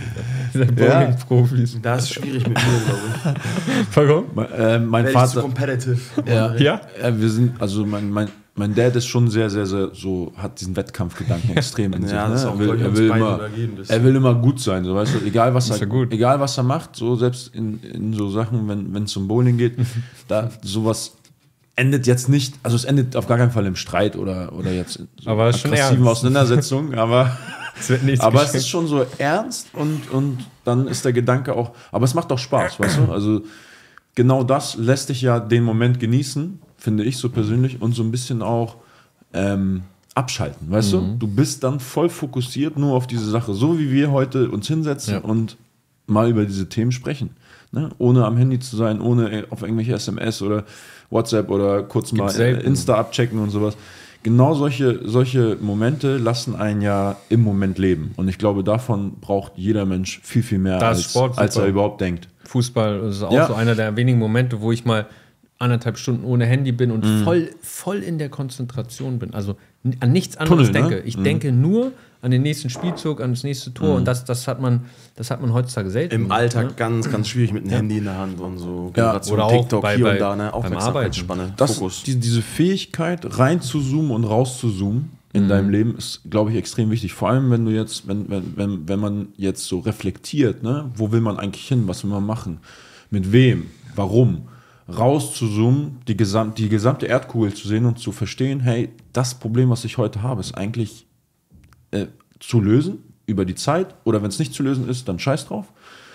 Speaker 2: Bowling-Profis.
Speaker 3: Da ist es schwierig mit mir, glaube ich.
Speaker 2: Warum?
Speaker 1: Mein, äh, mein
Speaker 3: Werde ich zu
Speaker 1: Vater.
Speaker 3: competitive.
Speaker 1: Ja,
Speaker 2: Ja?
Speaker 1: ja, wir sind, also mein, mein, mein Dad ist schon sehr, sehr, sehr so, hat diesen Wettkampfgedanken extrem in sich.
Speaker 3: Ja, das ist
Speaker 1: Ne?
Speaker 3: auch,
Speaker 1: Er will,
Speaker 3: glaub ich,
Speaker 1: er,
Speaker 3: uns
Speaker 1: will
Speaker 3: beiden
Speaker 1: immer,
Speaker 3: übergeben bisschen.
Speaker 1: er will immer gut sein, so weißt du, egal was,
Speaker 2: Ist
Speaker 1: er,
Speaker 2: ja gut.
Speaker 1: egal was er macht, so selbst in, in so Sachen, wenn wenn es um Bowling geht, da sowas endet jetzt nicht, also es endet auf gar keinen Fall im Streit oder, oder jetzt in so
Speaker 2: Aber es ist schon
Speaker 1: aggressiven
Speaker 2: ernst.
Speaker 1: Auseinandersetzungen, aber
Speaker 2: Es wird nichts
Speaker 1: aber es
Speaker 2: geschenkt.
Speaker 1: ist schon so ernst und, und dann ist der Gedanke auch, aber es macht auch Spaß, weißt du? Also genau das lässt dich ja den Moment genießen, finde ich so persönlich, und so ein bisschen auch ähm, abschalten, weißt du? Du bist dann voll fokussiert nur auf diese Sache, so wie wir heute uns hinsetzen
Speaker 2: Ja.
Speaker 1: und mal über diese Themen sprechen. Ne? Ohne am Handy zu sein, ohne auf irgendwelche S M S oder WhatsApp oder kurz
Speaker 2: Gibt's
Speaker 1: mal
Speaker 2: selten.
Speaker 1: Insta abchecken und sowas. Genau solche, solche Momente lassen einen ja im Moment leben. Und ich glaube, davon braucht jeder Mensch viel, viel mehr,
Speaker 2: Da ist
Speaker 1: als,
Speaker 2: Sport
Speaker 1: als er
Speaker 2: super.
Speaker 1: überhaupt denkt.
Speaker 2: Fußball ist auch
Speaker 1: Ja.
Speaker 2: so einer der wenigen Momente, wo ich mal anderthalb Stunden ohne Handy bin und
Speaker 1: Mhm.
Speaker 2: voll, voll in der Konzentration bin. Also n- an nichts anderes
Speaker 1: Tunnel, ne?
Speaker 2: denke. Ich
Speaker 1: Mhm.
Speaker 2: denke nur an den nächsten Spielzug, an das nächste Tor.
Speaker 1: Mhm.
Speaker 2: Und das, das, hat man, das hat man heutzutage selten.
Speaker 3: Im Alltag
Speaker 2: ne?
Speaker 3: ganz, ganz schwierig mit dem Handy in der Hand und so.
Speaker 1: Ja.
Speaker 3: Generation
Speaker 2: Oder auch
Speaker 3: TikTok
Speaker 2: bei-
Speaker 3: hier
Speaker 2: bei-
Speaker 3: und da, ne?
Speaker 2: beim
Speaker 3: Aufmerksamkeitsspanne,
Speaker 1: Das,
Speaker 3: Fokus.
Speaker 1: die, diese Fähigkeit, rein zu zoomen und raus zu zoomen in
Speaker 2: Mhm.
Speaker 1: deinem Leben, ist, glaube ich, extrem wichtig. Vor allem, wenn du jetzt, wenn, wenn, wenn, wenn man jetzt so reflektiert, ne, wo will man eigentlich hin, was will man machen, mit wem, warum, raus zu zoomen, die, gesam die gesamte Erdkugel zu sehen und zu verstehen, hey, das Problem, was ich heute habe, ist eigentlich äh, zu lösen über die Zeit, oder wenn es nicht zu lösen ist, dann scheiß drauf.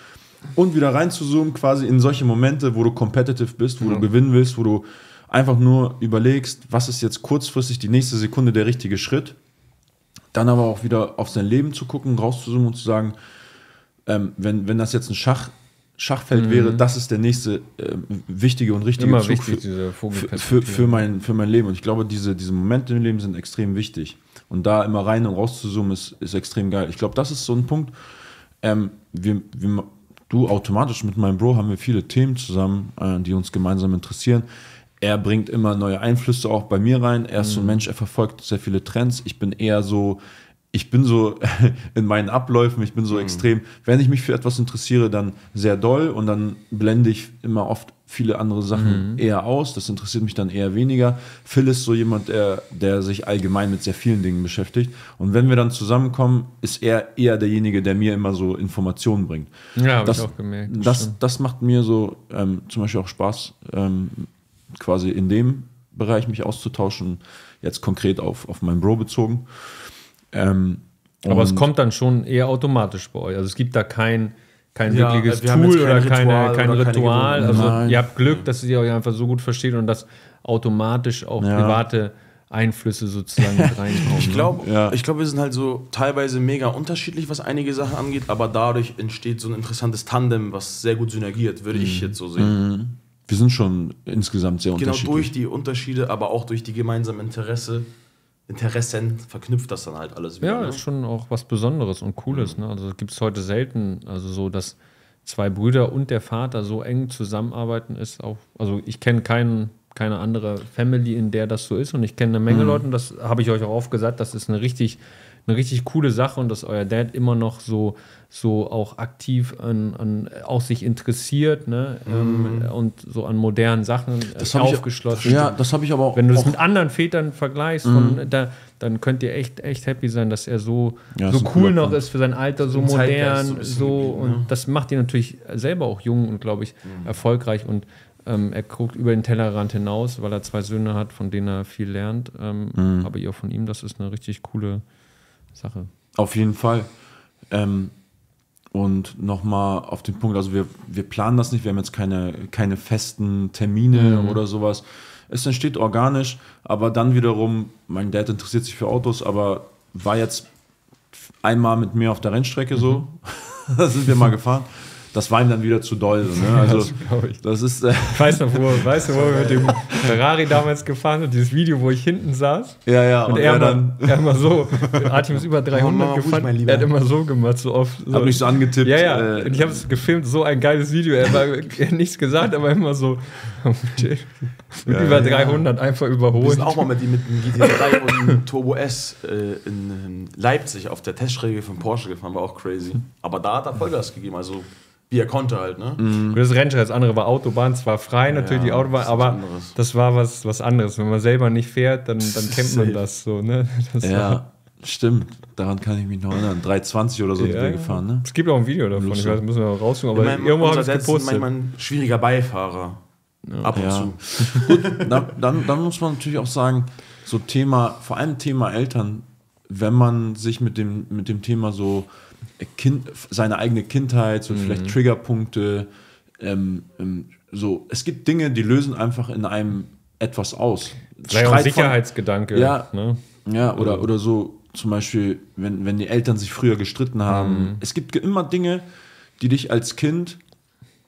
Speaker 1: Und wieder rein zu zoomen, quasi in solche Momente, wo du competitive bist, wo
Speaker 2: Ja.
Speaker 1: du gewinnen willst, wo du einfach nur überlegst, was ist jetzt kurzfristig die nächste Sekunde der richtige Schritt. Dann aber auch wieder auf sein Leben zu gucken, rauszuzoomen und zu sagen, ähm, wenn, wenn das jetzt ein Schach, Schachfeld
Speaker 2: Mhm.
Speaker 1: wäre, das ist der nächste äh, wichtige und richtige
Speaker 2: Immer
Speaker 1: Zug
Speaker 2: wichtig,
Speaker 1: für,
Speaker 2: diese
Speaker 1: für, für,
Speaker 2: Vogelperspektive.
Speaker 1: für, mein, für mein Leben. Und ich glaube, diese, diese Momente im Leben sind extrem wichtig. Und da immer rein und raus zu zoomen, ist, ist extrem geil. Ich glaube, das ist so ein Punkt. Ähm, wir, wir, du automatisch mit meinem Bro haben wir viele Themen zusammen, äh, die uns gemeinsam interessieren. Er bringt immer neue Einflüsse auch bei mir rein. Er ist so ein Mensch, er verfolgt sehr viele Trends. Ich bin eher so, ich bin so in meinen Abläufen, ich bin so extrem, wenn ich mich für etwas interessiere, dann sehr doll und dann blende ich immer oft viele andere Sachen eher aus. Das interessiert mich dann eher weniger. Phil ist so jemand, der, der sich allgemein mit sehr vielen Dingen beschäftigt. Und wenn wir dann zusammenkommen, ist er eher derjenige, der mir immer so Informationen bringt.
Speaker 2: Ja, habe ich
Speaker 1: Das,
Speaker 2: auch gemerkt.
Speaker 1: das,
Speaker 2: stimmt.
Speaker 1: das macht mir so ähm, zum Beispiel auch Spaß, ähm, quasi in dem Bereich mich auszutauschen, jetzt konkret auf, auf meinen Bro bezogen. Ähm,
Speaker 2: Aber es
Speaker 1: und-
Speaker 2: kommt dann schon eher automatisch bei euch. Also es gibt da kein, kein
Speaker 3: Ja,
Speaker 2: wirkliches
Speaker 3: wir haben jetzt
Speaker 2: Tool
Speaker 3: kein
Speaker 2: oder keine,
Speaker 3: Ritual
Speaker 2: kein
Speaker 3: oder keine
Speaker 2: Ritual.
Speaker 3: Gewohnheit.
Speaker 2: Also
Speaker 1: Nein.
Speaker 2: ihr habt Glück, dass ihr euch einfach so gut versteht und dass automatisch auch
Speaker 1: Ja.
Speaker 2: private Einflüsse sozusagen mit reinkommen.
Speaker 3: Ich
Speaker 2: ne?
Speaker 3: glaube,
Speaker 1: Ja.
Speaker 3: ich glaub, wir sind halt so teilweise mega unterschiedlich, was einige Sachen angeht, aber dadurch entsteht so ein interessantes Tandem, was sehr gut synergiert, würde ich jetzt so sehen.
Speaker 1: Wir sind schon insgesamt sehr
Speaker 3: Genau
Speaker 1: unterschiedlich.
Speaker 3: durch die Unterschiede, aber auch durch die gemeinsamen Interesse, Interessen verknüpft das dann halt alles wieder.
Speaker 2: Ja,
Speaker 3: ne?
Speaker 2: ist schon auch was Besonderes und Cooles. Ne? Also gibt es heute selten, also so, dass zwei Brüder und der Vater so eng zusammenarbeiten, ist auch, also ich kenne keinen, keine andere Family, in der das so ist und ich kenne eine Menge Leute und das habe ich euch auch oft gesagt, das ist eine richtig, eine richtig coole Sache und dass euer Dad immer noch so, so auch aktiv an, an auch sich interessiert, ne? ähm, und so an modernen Sachen
Speaker 1: Das
Speaker 2: äh,
Speaker 1: hab ich-
Speaker 2: aufgeschlossen.
Speaker 1: Ja, das habe ich aber auch.
Speaker 2: Wenn du das
Speaker 1: auch
Speaker 2: mit anderen Vätern vergleichst, von, da, dann könnt ihr echt, echt happy sein, dass er so,
Speaker 1: Ja,
Speaker 2: so
Speaker 1: ist ein
Speaker 2: cool
Speaker 1: cooler
Speaker 2: noch
Speaker 1: Punkt.
Speaker 2: ist für sein Alter, so
Speaker 3: Im Zeitgeist so
Speaker 2: modern,
Speaker 3: ein bisschen
Speaker 2: so
Speaker 3: geblieben,
Speaker 2: und
Speaker 3: ne?
Speaker 2: das macht ihn natürlich selber auch jung und glaube ich erfolgreich und ähm, er guckt über den Tellerrand hinaus, weil er zwei Söhne hat, von denen er viel lernt. Ähm,
Speaker 1: Mhm.
Speaker 2: Aber ihr von ihm, das ist eine richtig coole Sache.
Speaker 1: Auf jeden Fall. Ähm, und nochmal auf den Punkt, also wir, wir planen das nicht, wir haben jetzt keine, keine festen Termine
Speaker 2: Mhm.
Speaker 1: oder sowas. Es entsteht organisch, aber dann wiederum, mein Dad interessiert sich für Autos, aber war jetzt einmal mit mir auf der Rennstrecke so, da sind wir mal gefahren. Das war ihm dann wieder zu doll. So, ne? Also,
Speaker 2: das glaub ich.
Speaker 1: das ist, äh,
Speaker 2: Ich weiß noch, wo, weißt du, wo wir mit dem Ferrari damals gefahren sind, dieses Video, wo ich hinten saß.
Speaker 1: ja, ja,
Speaker 2: Und, er, immer, er immer so, Artem ist über dreihundert
Speaker 3: Mama, ruhig,
Speaker 2: gefahren,
Speaker 3: mein Lieber.
Speaker 2: er hat immer so gemacht, so oft. So.
Speaker 1: hab mich so angetippt.
Speaker 2: Ja, ja,
Speaker 1: äh,
Speaker 2: und ich habe es gefilmt, so ein geiles Video. Er, war, er hat nichts gesagt, aber immer so mit
Speaker 1: Ja,
Speaker 2: über
Speaker 1: ja.
Speaker 2: dreihundert einfach
Speaker 3: Wir
Speaker 2: überholt.
Speaker 3: sind auch mal mit, ihm mit dem G T drei und dem Turbo S äh, in, in Leipzig auf der Teststrecke von Porsche gefahren, war auch crazy. Aber da hat er Vollgas gegeben, also wie er konnte halt, ne?
Speaker 2: Und das Rennstrecke, das andere war Autobahn, zwar frei natürlich
Speaker 3: Ja,
Speaker 2: die Autobahn,
Speaker 3: das ist
Speaker 2: aber
Speaker 3: was anderes.
Speaker 2: das war was, was anderes. Wenn man selber nicht fährt, dann, dann kennt man
Speaker 3: Safe.
Speaker 2: das so. Ne? Das war-
Speaker 1: Ja, stimmt. Daran kann ich mich noch erinnern. dreihundzwanzig oder so sind
Speaker 2: ja,
Speaker 1: wir
Speaker 2: ja.
Speaker 1: gefahren, ne?
Speaker 2: Es gibt auch ein Video davon, ich
Speaker 1: Lustig.
Speaker 2: weiß, müssen wir noch raussuchen, aber
Speaker 3: Ich mein,
Speaker 2: irgendwo habe
Speaker 3: unser
Speaker 2: ich es
Speaker 3: Dad ist
Speaker 2: gepostet.
Speaker 3: manchmal ein schwieriger Beifahrer. Ab und
Speaker 1: Ja.
Speaker 3: zu.
Speaker 1: Da, dann, dann muss man natürlich auch sagen, so Thema, vor allem Thema Eltern, wenn man sich mit dem, mit dem Thema so kind, seine eigene Kindheit, so vielleicht Triggerpunkte, ähm, ähm, so, es gibt Dinge, die lösen einfach in einem etwas aus.
Speaker 2: Sei auch ein
Speaker 1: Streit von-
Speaker 2: Sicherheitsgedanke.
Speaker 1: Ja.
Speaker 2: Ne?
Speaker 1: Ja, oder, oder so zum Beispiel, wenn, wenn die Eltern sich früher gestritten haben. Es gibt immer Dinge, die dich als Kind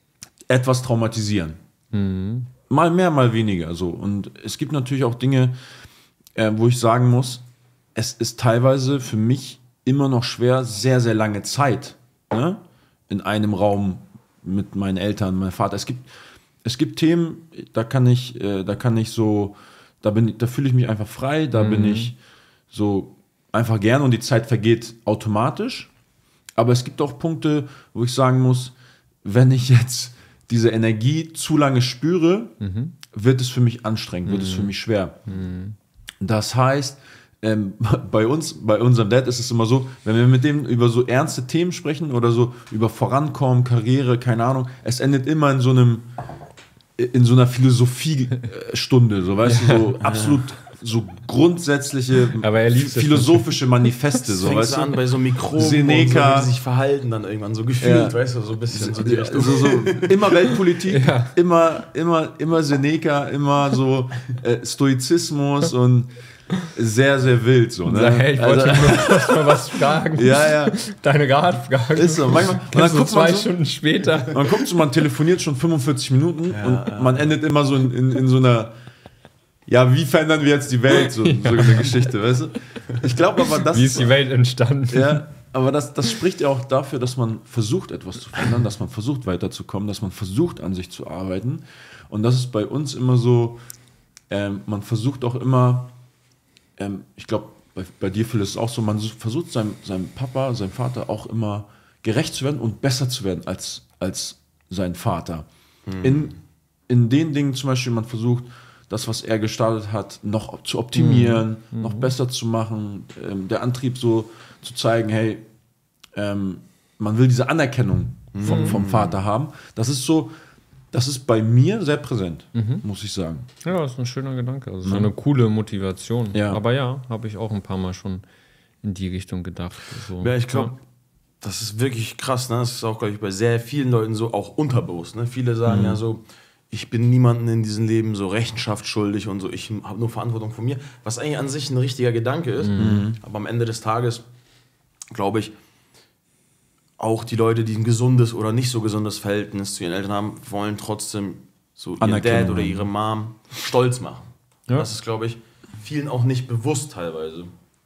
Speaker 1: etwas traumatisieren.
Speaker 2: Mhm.
Speaker 1: Mal mehr, mal weniger. So. Und es gibt natürlich auch Dinge, äh, wo ich sagen muss, es ist teilweise für mich immer noch schwer, sehr, sehr lange Zeit, ne, in einem Raum mit meinen Eltern, meinem Vater. Es gibt, es gibt Themen, da kann ich, äh, da kann ich so, da bin, da fühle ich mich einfach frei, da mhm. bin ich so einfach gern und die Zeit vergeht automatisch. Aber es gibt auch Punkte, wo ich sagen muss, wenn ich jetzt diese Energie zu lange spüre, mhm. wird es für mich anstrengend, wird mhm. es für mich schwer. Mhm. Das heißt, ähm, bei uns, bei unserem Dad ist es immer so, wenn wir mit dem über so ernste Themen sprechen oder so über Vorankommen, Karriere, keine Ahnung, es endet immer in so einem, in so einer Philosophiestunde, so weißt du, so absolut so grundsätzliche
Speaker 2: aber er
Speaker 1: philosophische Manifeste, so weißt du,
Speaker 3: an bei so Mikroben
Speaker 1: Seneca,
Speaker 3: und so, wie die sich verhalten dann irgendwann so gefühlt, ja. weißt du, so ein bisschen so die Richtung.
Speaker 1: So, so, immer Weltpolitik, ja. immer, immer, immer Seneca, immer so äh, Stoizismus und sehr, sehr wild so, ne?
Speaker 2: Hey, ich wollte also, nur mal was fragen.
Speaker 1: Ja, ja.
Speaker 2: Deine Ratfragen.
Speaker 1: Ist so. Manchmal, und dann
Speaker 2: so
Speaker 1: guckt
Speaker 2: zwei
Speaker 1: man so,
Speaker 2: Stunden später.
Speaker 1: Man guckt so, man telefoniert schon fünfundvierzig Minuten ja, und ja. man endet immer so in, in, in so einer, ja, wie verändern wir jetzt die Welt? So, ja. so eine Geschichte, weißt du? Ich glaube aber, das...
Speaker 2: Wie ist die Welt entstanden?
Speaker 1: Ja, aber das, das spricht ja auch dafür, dass man versucht, etwas zu verändern, dass man versucht, weiterzukommen, dass man versucht, an sich zu arbeiten. Und das ist bei uns immer so, ähm, man versucht auch immer... Ähm, ich glaube, bei, bei dir, Phil, ist es auch so, man versucht seinem, seinem Papa, seinem Vater auch immer gerecht zu werden und besser zu werden als, als sein Vater. Mhm. In, in den Dingen zum Beispiel, man versucht, das, was er gestartet hat, noch zu optimieren, mhm. noch besser zu machen, ähm, der Antrieb so zu zeigen, hey, ähm, man will diese Anerkennung mhm. vom, vom Vater haben. Das ist so, das ist bei mir sehr präsent, mhm. muss ich sagen.
Speaker 2: Ja, das ist ein schöner Gedanke. Also so eine coole Motivation.
Speaker 1: Ja.
Speaker 2: Aber ja, habe ich auch ein paar Mal schon in die Richtung gedacht. Also,
Speaker 3: ja, ich glaube, ja. das ist wirklich krass. Ne? Das ist auch, glaube ich, bei sehr vielen Leuten so, auch unterbewusst. Ne? Viele sagen mhm. ja so, ich bin niemandem in diesem Leben so Rechenschaft schuldig und so, ich habe nur Verantwortung von mir. Was eigentlich an sich ein richtiger Gedanke ist. Mhm. Aber am Ende des Tages, glaube ich, auch die Leute, die ein gesundes oder nicht so gesundes Verhältnis zu ihren Eltern haben, wollen trotzdem so ihren Dad oder ihre Mom stolz machen. Ja. Das ist, glaube ich, vielen auch nicht bewusst teilweise.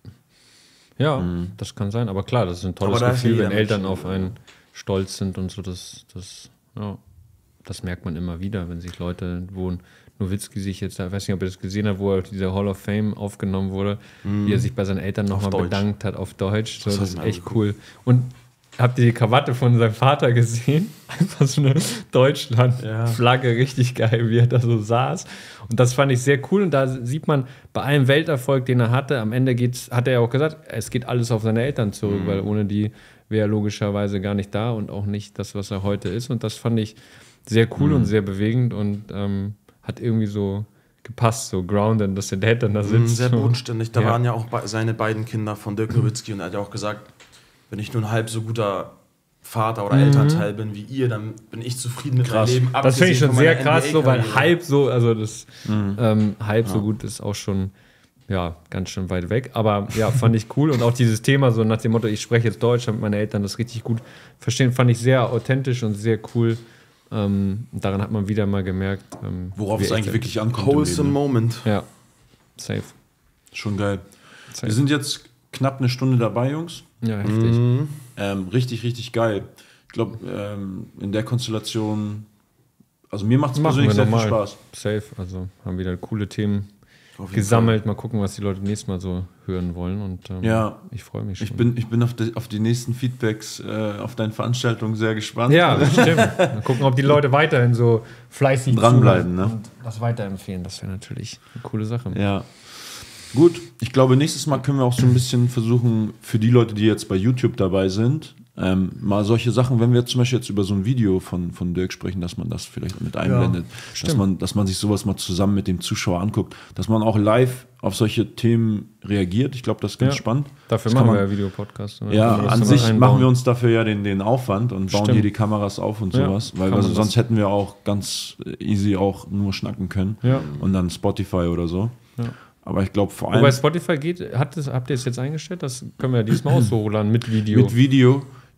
Speaker 2: Ja, mhm. das kann sein. Aber klar, das ist ein tolles Gefühl, wenn Eltern auf einen stolz sind und so. Das, das, ja, das merkt man immer wieder, wenn sich Leute, wo Nowitzki sich jetzt, ich weiß nicht, ob ihr das gesehen habt, wo er dieser Hall of Fame aufgenommen wurde, mhm. wie er sich bei seinen Eltern nochmal bedankt hat auf Deutsch. So, das, das ist echt cool. Und habt ihr die Krawatte von seinem Vater gesehen? Einfach so eine Deutschland-Flagge, ja. richtig geil, wie er da so saß. Und das fand ich sehr cool. Und da sieht man, bei allem Welterfolg, den er hatte, am Ende geht's, hat er ja auch gesagt, es geht alles auf seine Eltern zurück, mhm. weil ohne die wäre er logischerweise gar nicht da und auch nicht das, was er heute ist. Und das fand ich sehr cool mhm. und sehr bewegend und ähm, hat irgendwie so gepasst, so grounded, dass der Dad dann da sitzt.
Speaker 3: Sehr bodenständig. Da ja. waren ja auch seine beiden Kinder von Dirk Nowitzki und er hat ja auch gesagt, wenn ich nur ein halb so guter Vater oder mhm. Elternteil bin wie ihr, dann bin ich zufrieden mit
Speaker 2: krass.
Speaker 3: meinem Leben.
Speaker 2: Das finde ich schon sehr krass, so, weil halb so, also das mhm. ähm, halb ja. so gut ist auch schon ja, ganz schön weit weg. Aber ja, fand ich cool. Und auch dieses Thema, so nach dem Motto, ich spreche jetzt Deutsch, damit meine Eltern das richtig gut verstehen, fand ich sehr authentisch und sehr cool. Ähm, daran hat man wieder mal gemerkt, ähm,
Speaker 1: worauf es eigentlich wirklich ankommt.
Speaker 3: Wholesome Moment.
Speaker 2: Ja, safe.
Speaker 1: Schon geil. Safe. Wir sind jetzt knapp eine Stunde dabei, Jungs.
Speaker 2: Ja, heftig.
Speaker 1: Mhm. Ähm, richtig, richtig geil. Ich glaube, ähm, in der Konstellation, also mir macht es persönlich sehr viel Spaß.
Speaker 2: Safe, also haben wieder coole Themen gesammelt. Fall. Mal gucken, was die Leute nächstes Mal so hören wollen. Und ähm,
Speaker 1: ja,
Speaker 2: ich freue mich schon.
Speaker 1: Ich bin, ich bin auf, die, auf die nächsten Feedbacks äh, auf deine Veranstaltung sehr gespannt.
Speaker 2: Ja, stimmt. Mal gucken, ob die Leute weiterhin so fleißig
Speaker 1: dranbleiben, ne?
Speaker 2: Und das weiterempfehlen. Das wäre natürlich eine coole Sache.
Speaker 1: Ja. Gut, ich glaube, nächstes Mal können wir auch so ein bisschen versuchen, für die Leute, die jetzt bei YouTube dabei sind, ähm, mal solche Sachen, wenn wir zum Beispiel jetzt über so ein Video von, von Dirk sprechen, dass man das vielleicht mit einblendet, ja, dass man, dass man sich sowas mal zusammen mit dem Zuschauer anguckt, dass man auch live auf solche Themen reagiert. Ich glaube, das ist ganz ja, spannend.
Speaker 2: Dafür
Speaker 1: das
Speaker 2: machen wir ja Videopodcasts.
Speaker 1: Ja, an sich einbauen. Machen wir uns dafür ja den, den Aufwand und bauen Stimmt. hier die Kameras auf und sowas, ja, weil also sonst hätten wir auch ganz easy auch nur schnacken können
Speaker 2: ja.
Speaker 1: und dann Spotify oder so.
Speaker 2: Ja.
Speaker 1: Aber ich glaube vor allem...
Speaker 2: Wobei Spotify geht, hat das, habt ihr es jetzt eingestellt? Das können wir ja diesmal auch so hochladen mit Video.
Speaker 1: Mit Video,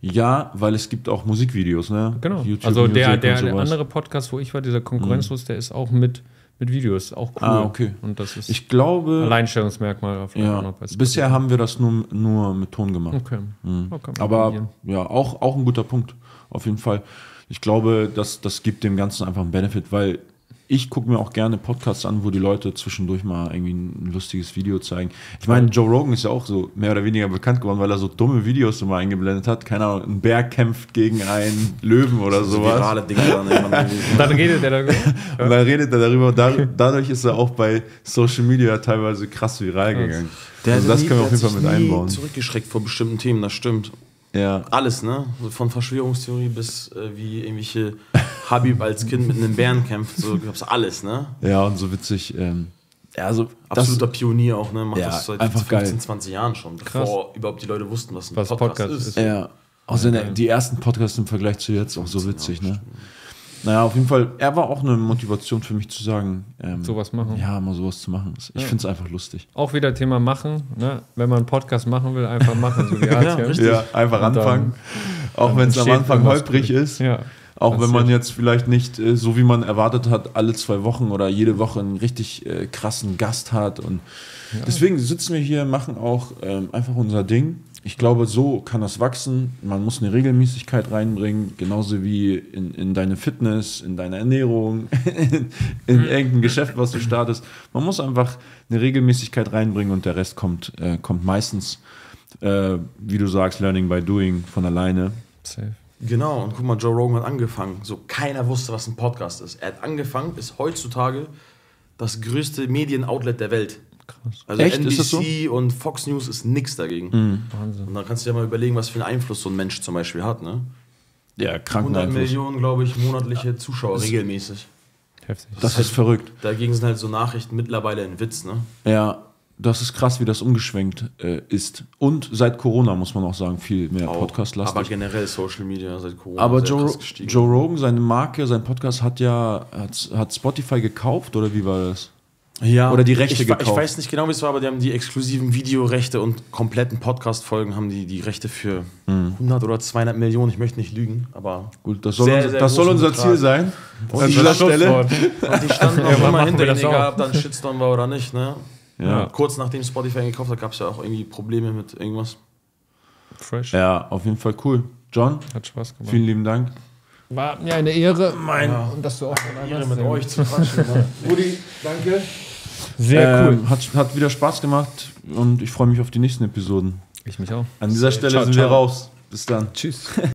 Speaker 1: Ja, weil es gibt auch Musikvideos, ne?
Speaker 2: Genau.
Speaker 1: YouTube
Speaker 2: also der,
Speaker 1: Music
Speaker 2: der,
Speaker 1: und
Speaker 2: der
Speaker 1: sowas.
Speaker 2: andere Podcast, wo ich war, dieser Konkurrenzlos, der ist auch mit, mit Videos, auch cool.
Speaker 1: Ah, okay.
Speaker 2: Und das ist
Speaker 1: Ich glaube,
Speaker 2: Alleinstellungsmerkmal auf
Speaker 1: ja, bisher haben wir das nur, nur mit Ton gemacht.
Speaker 2: Okay.
Speaker 1: Mhm.
Speaker 2: Okay,
Speaker 1: Aber
Speaker 2: probieren.
Speaker 1: ja, auch, auch ein guter Punkt, auf jeden Fall. Ich glaube, das, das gibt dem Ganzen einfach einen Benefit, weil ich gucke mir auch gerne Podcasts an, wo die Leute zwischendurch mal irgendwie ein lustiges Video zeigen. Ich meine, Joe Rogan ist ja auch so mehr oder weniger bekannt geworden, weil er so dumme Videos immer eingeblendet hat. Keine Ahnung, ein Bär kämpft gegen einen Löwen oder
Speaker 3: So
Speaker 1: sowas.
Speaker 3: virale Dinge dann irgendwann gewesen.
Speaker 2: Dann redet er darüber.
Speaker 1: Und dann redet er darüber. Da, dadurch ist er auch bei Social Media teilweise krass viral gegangen.
Speaker 3: Der
Speaker 1: also
Speaker 3: hat
Speaker 1: das
Speaker 3: nie-
Speaker 1: können wir auf
Speaker 3: der
Speaker 1: jeden
Speaker 3: hat
Speaker 1: Fall
Speaker 3: sich
Speaker 1: mit
Speaker 3: nie
Speaker 1: einbauen.
Speaker 3: zurückgeschreckt vor bestimmten Themen, das stimmt.
Speaker 1: Ja.
Speaker 3: Alles, ne? So von Verschwörungstheorie bis äh, wie irgendwelche Habib als Kind mit einem Bären kämpft, so gab's alles, ne?
Speaker 1: Ja, und so witzig. Ähm, ja, also
Speaker 3: Absoluter Pionier auch, ne? Macht
Speaker 1: Ja,
Speaker 3: das seit
Speaker 1: einfach
Speaker 3: fünfzehn,
Speaker 1: geil.
Speaker 3: zwanzig Jahren schon,
Speaker 2: Krass.
Speaker 3: bevor überhaupt die Leute wussten, was ein
Speaker 2: Was
Speaker 3: Podcast,
Speaker 2: Podcast
Speaker 3: ist.
Speaker 2: ist.
Speaker 1: Das, ja. Außer
Speaker 2: Ja,
Speaker 1: die ersten Podcasts im Vergleich zu jetzt auch so witzig, ne? Naja, auf jeden Fall, er war auch eine Motivation für mich zu sagen, ähm,
Speaker 2: Sowas machen.
Speaker 1: Ja, mal sowas zu machen. Ich
Speaker 2: Ja.
Speaker 1: finde es einfach lustig.
Speaker 2: Auch wieder Thema machen. Ne? Wenn man einen Podcast machen will, einfach machen, so wie er
Speaker 3: Ja,
Speaker 2: hier.
Speaker 3: richtig.
Speaker 1: Ja, einfach
Speaker 2: Und dann-
Speaker 1: anfangen. Auch
Speaker 2: dann
Speaker 1: wenn es am
Speaker 2: entsteht
Speaker 1: Anfang
Speaker 2: irgendwas
Speaker 1: holprig
Speaker 2: Cooles.
Speaker 1: ist.
Speaker 2: Ja.
Speaker 1: Auch wenn
Speaker 2: Passiert.
Speaker 1: man jetzt vielleicht nicht, äh, so wie man erwartet hat, alle zwei Wochen oder jede Woche einen richtig äh, krassen Gast hat. Und deswegen sitzen wir hier, machen auch ähm, einfach unser Ding. Ich glaube, so kann das wachsen. Man muss eine Regelmäßigkeit reinbringen, genauso wie in, in deine Fitness, in deine Ernährung, in, in irgendein Geschäft, was du startest. Man muss einfach eine Regelmäßigkeit reinbringen und der Rest kommt, äh, kommt meistens, äh, wie du sagst, Learning by Doing von alleine.
Speaker 2: Safe.
Speaker 3: Genau, und guck mal, Joe Rogan hat angefangen. So, keiner wusste, was ein Podcast ist. Er hat angefangen, ist heutzutage das größte Medien-Outlet der Welt.
Speaker 2: Krass.
Speaker 3: Also
Speaker 1: Echt?
Speaker 3: N B
Speaker 1: Ist das so?
Speaker 3: C und Fox News ist nix dagegen.
Speaker 2: Wahnsinn.
Speaker 3: Und dann kannst du dir mal überlegen, was für einen Einfluss so ein Mensch zum Beispiel hat. Ne?
Speaker 1: Ja, kranken
Speaker 3: hundert
Speaker 1: Einfluss.
Speaker 3: Millionen, glaube ich, monatliche Zuschauer regelmäßig.
Speaker 2: Heftig.
Speaker 1: Das ist verrückt.
Speaker 3: Dagegen sind halt so Nachrichten mittlerweile ein Witz. Ne?
Speaker 1: Ja, das ist krass, wie das umgeschwenkt äh, ist. Und seit Corona, muss man auch sagen, viel mehr
Speaker 3: Auch.
Speaker 1: Podcast-lastig.
Speaker 3: Aber generell Social Media seit Corona
Speaker 1: Aber
Speaker 3: sehr
Speaker 1: Joe,
Speaker 3: krass gestiegen.
Speaker 1: Joe Rogan, seine Marke, sein Podcast hat ja, hat, hat Spotify gekauft oder wie war das?
Speaker 3: Ja,
Speaker 1: Oder die Rechte
Speaker 3: ich, ich
Speaker 1: gekauft.
Speaker 3: weiß nicht genau, wie es war, aber die haben die exklusiven Videorechte und kompletten Podcast-Folgen haben die, die Rechte für hundert oder zweihundert Millionen. Ich möchte nicht lügen, aber
Speaker 1: Gut, das soll,
Speaker 3: Sehr,
Speaker 1: unser,
Speaker 3: sehr
Speaker 1: das soll
Speaker 3: großen
Speaker 1: unser
Speaker 3: Betrag.
Speaker 1: Ziel sein.
Speaker 3: Und
Speaker 1: An
Speaker 3: die
Speaker 1: dieser
Speaker 3: Schlusswort.
Speaker 1: Stelle.
Speaker 3: und die standen auch
Speaker 2: Ja,
Speaker 3: immer
Speaker 2: machen
Speaker 3: hinter
Speaker 2: wir
Speaker 3: ihnen,
Speaker 2: das auch.
Speaker 3: egal ob da ein Shitstorm war oder nicht. Ne?
Speaker 1: Ja.
Speaker 3: Kurz nachdem Spotify ihn gekauft hat, gab es ja auch irgendwie Probleme mit irgendwas.
Speaker 2: Fresh.
Speaker 1: Ja, auf jeden Fall cool. John,
Speaker 2: Hat Spaß gemacht.
Speaker 1: vielen lieben Dank.
Speaker 2: War mir eine Ehre.
Speaker 1: Mein
Speaker 2: Und dass du auch
Speaker 3: Ehre mit euch zu quatschen. Ne?
Speaker 1: Rudi, danke.
Speaker 2: Sehr cool.
Speaker 1: Ähm, hat, hat wieder Spaß gemacht und ich freue mich auf die nächsten Episoden.
Speaker 2: Ich mich auch.
Speaker 1: An dieser Stelle
Speaker 3: Ciao,
Speaker 1: sind wir
Speaker 3: ciao.
Speaker 1: raus. Bis dann.
Speaker 2: Tschüss.